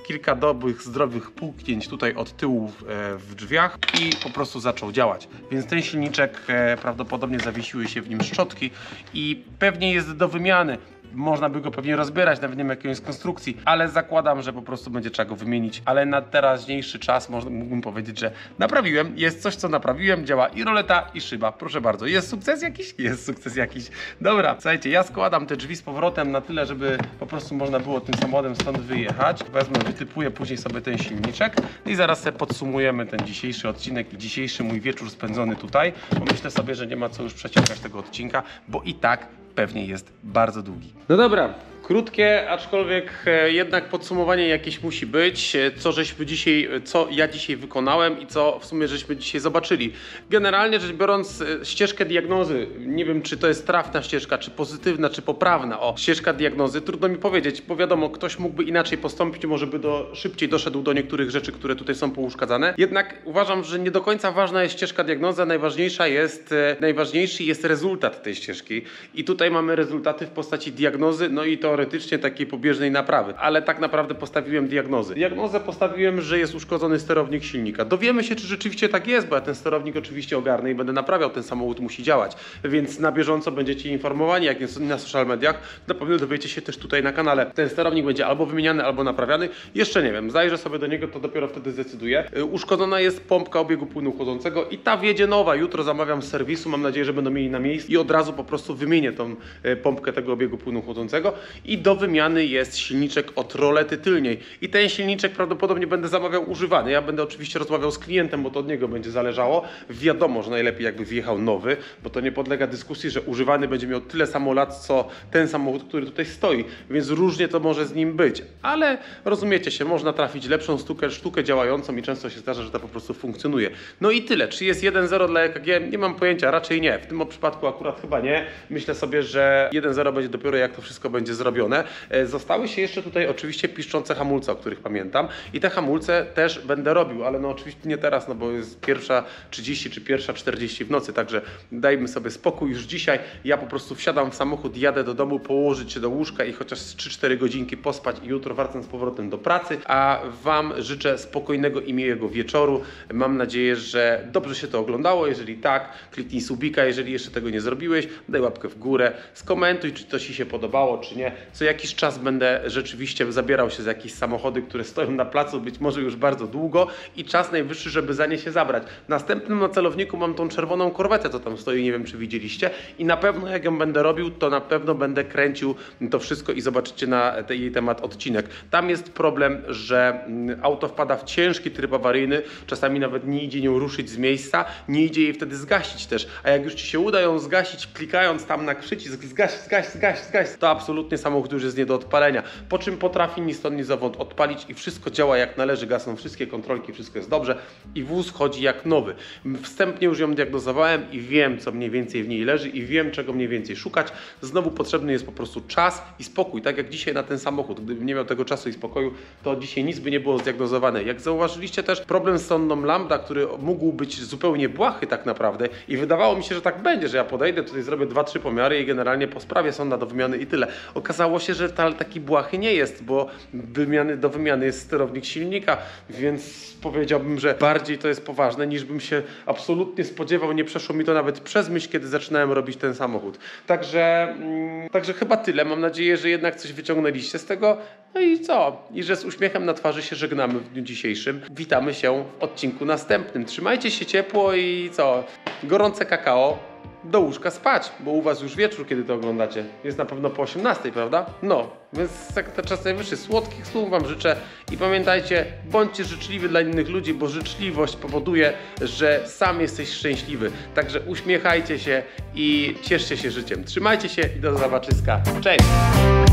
kilka dobrych, zdrowych puknięć tutaj od tyłu w, e, w drzwiach i po prostu zaczął działać. Więc ten silniczek e, prawdopodobnie zawiesiły się w nim szczotki i pewnie jest do wymiany. Można by go pewnie rozbierać, nawet nie wiem jakiej jest konstrukcji, ale zakładam, że po prostu będzie trzeba go wymienić. Ale na teraźniejszy czas można, mógłbym powiedzieć, że naprawiłem. Jest coś, co naprawiłem, działa i roleta, i szyba. Proszę bardzo. Jest sukces jakiś? Jest sukces jakiś. Dobra, słuchajcie, ja składam te drzwi z powrotem na tyle, żeby po prostu można było tym samochodem stąd wyjechać. Wezmę, wytypuję później sobie ten silniczek i zaraz sobie podsumujemy ten dzisiejszy odcinek i dzisiejszy mój wieczór spędzony tutaj, bo myślę sobie, że nie ma co już przeciągać tego odcinka, bo i tak pewnie jest bardzo długi. No dobra, krótkie, aczkolwiek e, jednak podsumowanie jakieś musi być, e, co żeśmy dzisiaj, co ja dzisiaj wykonałem i co w sumie żeśmy dzisiaj zobaczyli. Generalnie rzecz biorąc, e, ścieżkę diagnozy, nie wiem czy to jest trafna ścieżka, czy pozytywna, czy poprawna, o, ścieżka diagnozy, trudno mi powiedzieć, bo wiadomo, ktoś mógłby inaczej postąpić, może by do, szybciej doszedł do niektórych rzeczy, które tutaj są pouszkadzane. Jednak uważam, że nie do końca ważna jest ścieżka diagnozy, a najważniejsza jest, e, najważniejszy jest rezultat tej ścieżki. I tutaj mamy rezultaty w postaci diagnozy, no i teoretycznie takiej pobieżnej naprawy, ale tak naprawdę postawiłem diagnozy. Diagnozę postawiłem, że jest uszkodzony sterownik silnika. Dowiemy się, czy rzeczywiście tak jest, bo ja ten sterownik oczywiście ogarnę i będę naprawiał, ten samochód musi działać, więc na bieżąco będziecie informowani, jak jest na social mediach, na pewno dowiecie się też tutaj na kanale. Ten sterownik będzie albo wymieniany, albo naprawiany, jeszcze nie wiem, zajrzę sobie do niego, to dopiero wtedy zdecyduję. Uszkodzona jest pompka obiegu płynu chłodzącego i ta wjedzie nowa, jutro zamawiam z serwisu, mam nadzieję, że będą mieli na miejscu i od razu po prostu wymienię tą pompkę tego obiegu płynu chłodzącego i do wymiany jest silniczek od rolety tylniej i ten silniczek prawdopodobnie będę zamawiał używany. Ja będę oczywiście rozmawiał z klientem, bo to od niego będzie zależało. Wiadomo, że najlepiej jakby wjechał nowy, bo to nie podlega dyskusji, że używany będzie miał tyle samo lat, co ten samochód, który tutaj stoi, więc różnie to może z nim być, ale rozumiecie się, można trafić lepszą sztukę, sztukę działającą i często się zdarza, że to po prostu funkcjonuje. No i tyle. Czy jest jeden zero dla E K G? Nie mam pojęcia, raczej nie. W tym przypadku akurat chyba nie. Myślę sobie, że jeden zero będzie dopiero jak to wszystko będzie zrobione. Zostały się jeszcze tutaj oczywiście piszczące hamulce, o których pamiętam i te hamulce też będę robił, ale no oczywiście nie teraz, no bo jest pierwsza trzydzieści czy pierwsza czterdzieści w nocy, także dajmy sobie spokój już dzisiaj. Ja po prostu wsiadam w samochód, jadę do domu, położyć się do łóżka i chociaż trzy cztery godzinki pospać i jutro wracam z powrotem do pracy, a Wam życzę spokojnego i miłego wieczoru. Mam nadzieję, że dobrze się to oglądało. Jeżeli tak, kliknij subika, jeżeli jeszcze tego nie zrobiłeś, daj łapkę w górę, skomentuj, czy to Ci się podobało, czy nie. Co jakiś czas będę rzeczywiście zabierał się za jakieś samochody, które stoją na placu, być może już bardzo długo i czas najwyższy, żeby za nie się zabrać. Następnym na celowniku mam tą czerwoną korwetę, co tam stoi, nie wiem czy widzieliście i na pewno jak ją będę robił, to na pewno będę kręcił to wszystko i zobaczycie na jej temat odcinek. Tam jest problem, że auto wpada w ciężki tryb awaryjny, czasami nawet nie idzie nią ruszyć z miejsca, nie idzie jej wtedy zgasić też, a jak już Ci się uda ją zgasić, klikając tam na przycisk zgaś, zgaś, zgaś, zgaś, to absolutnie samochód już jest nie do odpalenia, po czym potrafi ni stąd, ni zowąd odpalić i wszystko działa jak należy, gasną wszystkie kontrolki, wszystko jest dobrze i wóz chodzi jak nowy. Wstępnie już ją diagnozowałem i wiem, co mniej więcej w niej leży i wiem, czego mniej więcej szukać. Znowu potrzebny jest po prostu czas i spokój, tak jak dzisiaj na ten samochód. Gdybym nie miał tego czasu i spokoju, to dzisiaj nic by nie było zdiagnozowane. Jak zauważyliście też, problem z sondą Lambda, który mógł być zupełnie błachy tak naprawdę i wydawało mi się, że tak będzie, że ja podejdę, tutaj zrobię dwa trzy pomiary i generalnie po sprawie sonda do wymiany i tyle. Okazało się, że ta, taki błahy nie jest, bo wymiany, do wymiany jest sterownik silnika, więc powiedziałbym, że bardziej to jest poważne niż bym się absolutnie spodziewał. Nie przeszło mi to nawet przez myśl, kiedy zaczynałem robić ten samochód. Także, mm, także chyba tyle. Mam nadzieję, że jednak coś wyciągnęliście z tego. No i co? I że z uśmiechem na twarzy się żegnamy w dniu dzisiejszym. Witamy się w odcinku następnym. Trzymajcie się ciepło i co? Gorące kakao. Do łóżka spać, bo u Was już wieczór, kiedy to oglądacie. Jest na pewno po osiemnastej, prawda? No, więc tak to czas najwyższy. Słodkich snów Wam życzę i pamiętajcie, bądźcie życzliwi dla innych ludzi, bo życzliwość powoduje, że sam jesteś szczęśliwy. Także uśmiechajcie się i cieszcie się życiem. Trzymajcie się i do zobaczyska. Cześć!